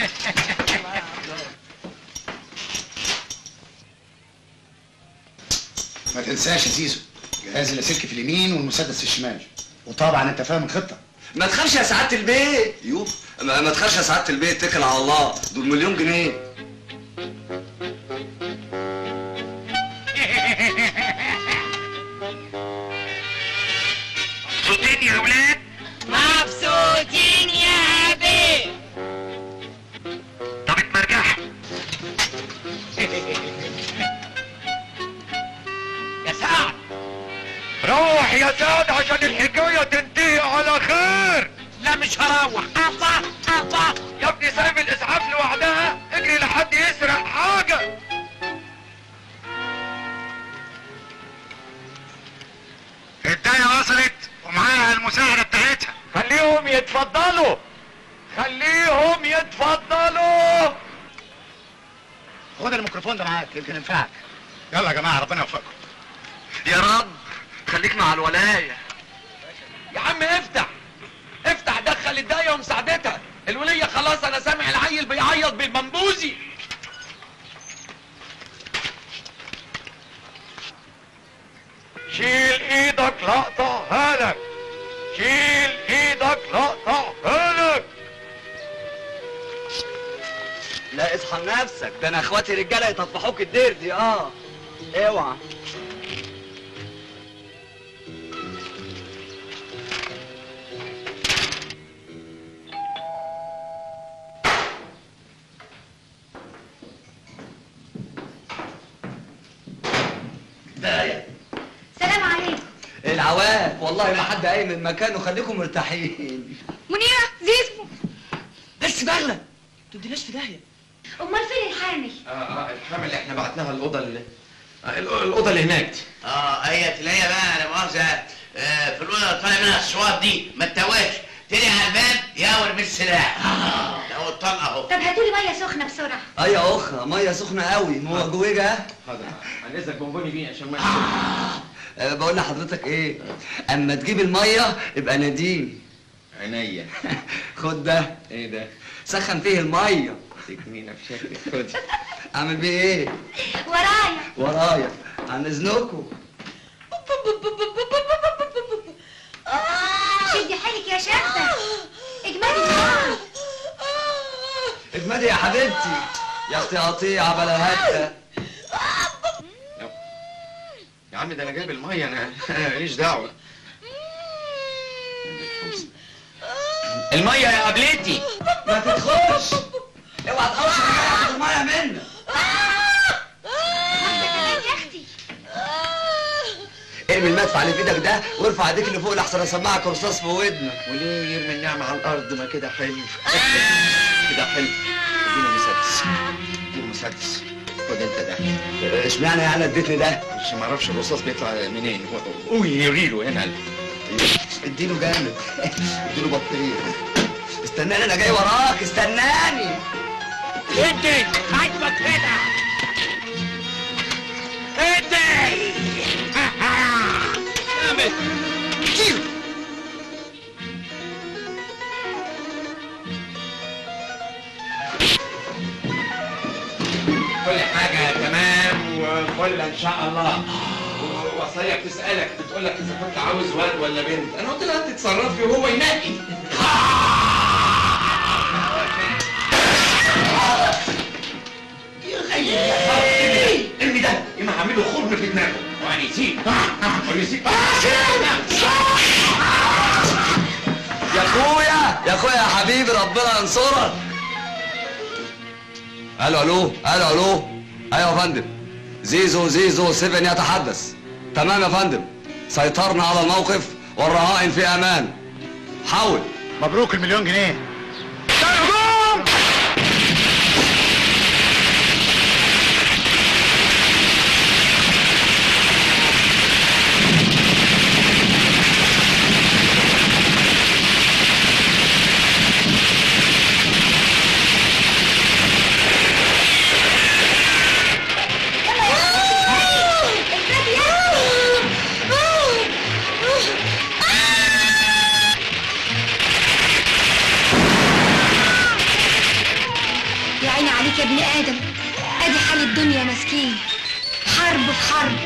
ما تنساش يا زيزو، جهاز اللاسلكي في اليمين والمسدس في الشمال. وطبعا انت فاهم الخطة. ما تخافش يا سعادة البيت. يوب ما, ما تخافش يا سعادة البيت، اتكل على الله، دول مليون جنيه. مبسوطين يا ولاد؟ مبسوطين يا بيه. طب اتمرجحوا. الحكايه تنتهي على خير. لا مش هروح. الله الله يا ابني سايب الاسعاف لوحدها، اجري لحد يسرق حاجه. الدايه وصلت ومعاها المساعده بتاعتها. خليهم يتفضلوا، خليهم يتفضلوا. خد الميكروفون ده معاك يمكن ينفعك. يلا يا جماعه ربنا يوفقكم. يا رب خليك مع الولايه. يا عم افتح افتح، دخل الدايه ومساعدتها. الوليه خلاص، انا سامع العيل بيعيط بالمنبوذي. شيل ايدك لقطعها لك، شيل ايدك لقطعها لك. لا اصحى لنفسك، ده انا اخواتي رجاله يطفحوك الدير دي. اه اوعى. دايه سلام عليكم. العواف والله ما حد قايم من مكانه، خليكم مرتاحين. منيره زيزو. بس بغلة تديناش في داهيه. امال فين الحامل؟ اه اه الحامل احنا بعتناها الاوضه اللي آه الاوضه اللي هناك دي. اه هي تلاقيها بقى لا مؤاخذه آه في الاوضه اللي طالع منها الصوات دي، ما تتوهش، تيجي على الباب ياور بالسلاح. اه ده هو الطلقه اهو. طب هاتولي ميه سخنه بسرعه. اي يا اخ ميه سخنه قوي، هو جويجه. حاضر عن اذنك بونبوني بيه عشان ما أه بقول لحضرتك ايه، اما تجيب الميه ابقى ناديني. عينيا. خد ده. ايه ده؟ سخن فيه الميه. تكمينه في شكلك. خد. اعمل بيه ايه؟ ورايا ورايا عن اذنكم. شدي حيلك يا شابه. اجمدي بسرعه. اجمدي يا حبيبتي يا اختي قطيعه بلا هكه. يا عم ده انا جايب الميه، انا ماليش دعوه. الميه يا قبلتي. ما تدخلش، اوعى تخش، انا جاي اخد الميه منك. يا اختي ارمي المدفع اللي في ايدك ده وارفع ايديك اللي فوق لحسن اسمعك رصاص في ودنك. وليه يرمي النعمه على الارض؟ ما كده حلو. كده حلو. اديني مسدس، اديني مسدس. خد انت ده. اشمعنى يعني اديتني ده؟ مش ما اعرفش الرصاص بيطلع منين. قوي يريله هنا. اديله جامد. اديله بطيخ. استناني انا جاي وراك، استناني. ادي عاجبك كده. ادي جامد. كيلو. كل حاجة تمام وفل إن شاء الله. وصية بتسألك بتقول لك إذا كنت عاوز ولد ولا بنت، أنا قلت لها تتصرفي وهو ينقي. ارمي ده، إما هعمله خرم في دماغه. وأنيسيب وأنيسيب. يا اخويا يا اخويا يا حبيبي ربنا ينصرك. الو الو الو الو. ايوه يا فندم. زيزو زيزو سبعة يتحدث. تمام يا فندم، سيطرنا على الموقف والرهائن في امان. حاول. مبروك المليون جنيه. يا عيني عليك يا ابن ادم، ادي حال الدنيا مسكين، حرب في حرب.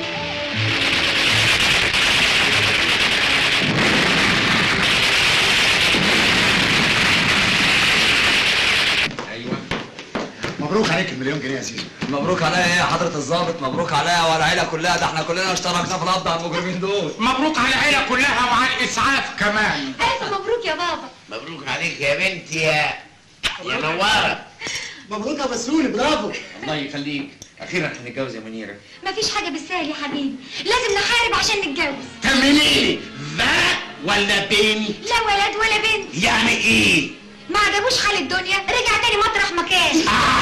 ايوه مبروك عليك المليون جنيه يا زيزو. مبروك عليا ايه يا حضرة الظابط؟ مبروك عليا وعلى العيلة كلها، ده احنا كلنا اشتركنا في القبض على المجرمين دول. مبروك على العيلة كلها وعلى الاسعاف كمان. الف مبروك يا بابا. مبروك عليك يا بنتي يا يا نوارة. مبروك يا مسؤول، برافو. الله يخليك، اخيرا هنتجوز يا منيره. مفيش حاجه بالسهل يا حبيبي، لازم نحارب عشان نتجوز. كملي لي ذا ولا بنت؟ لا ولد ولا بنت. يعني ايه؟ ما عجبوش حال الدنيا رجع تاني مطرح ما كان. آه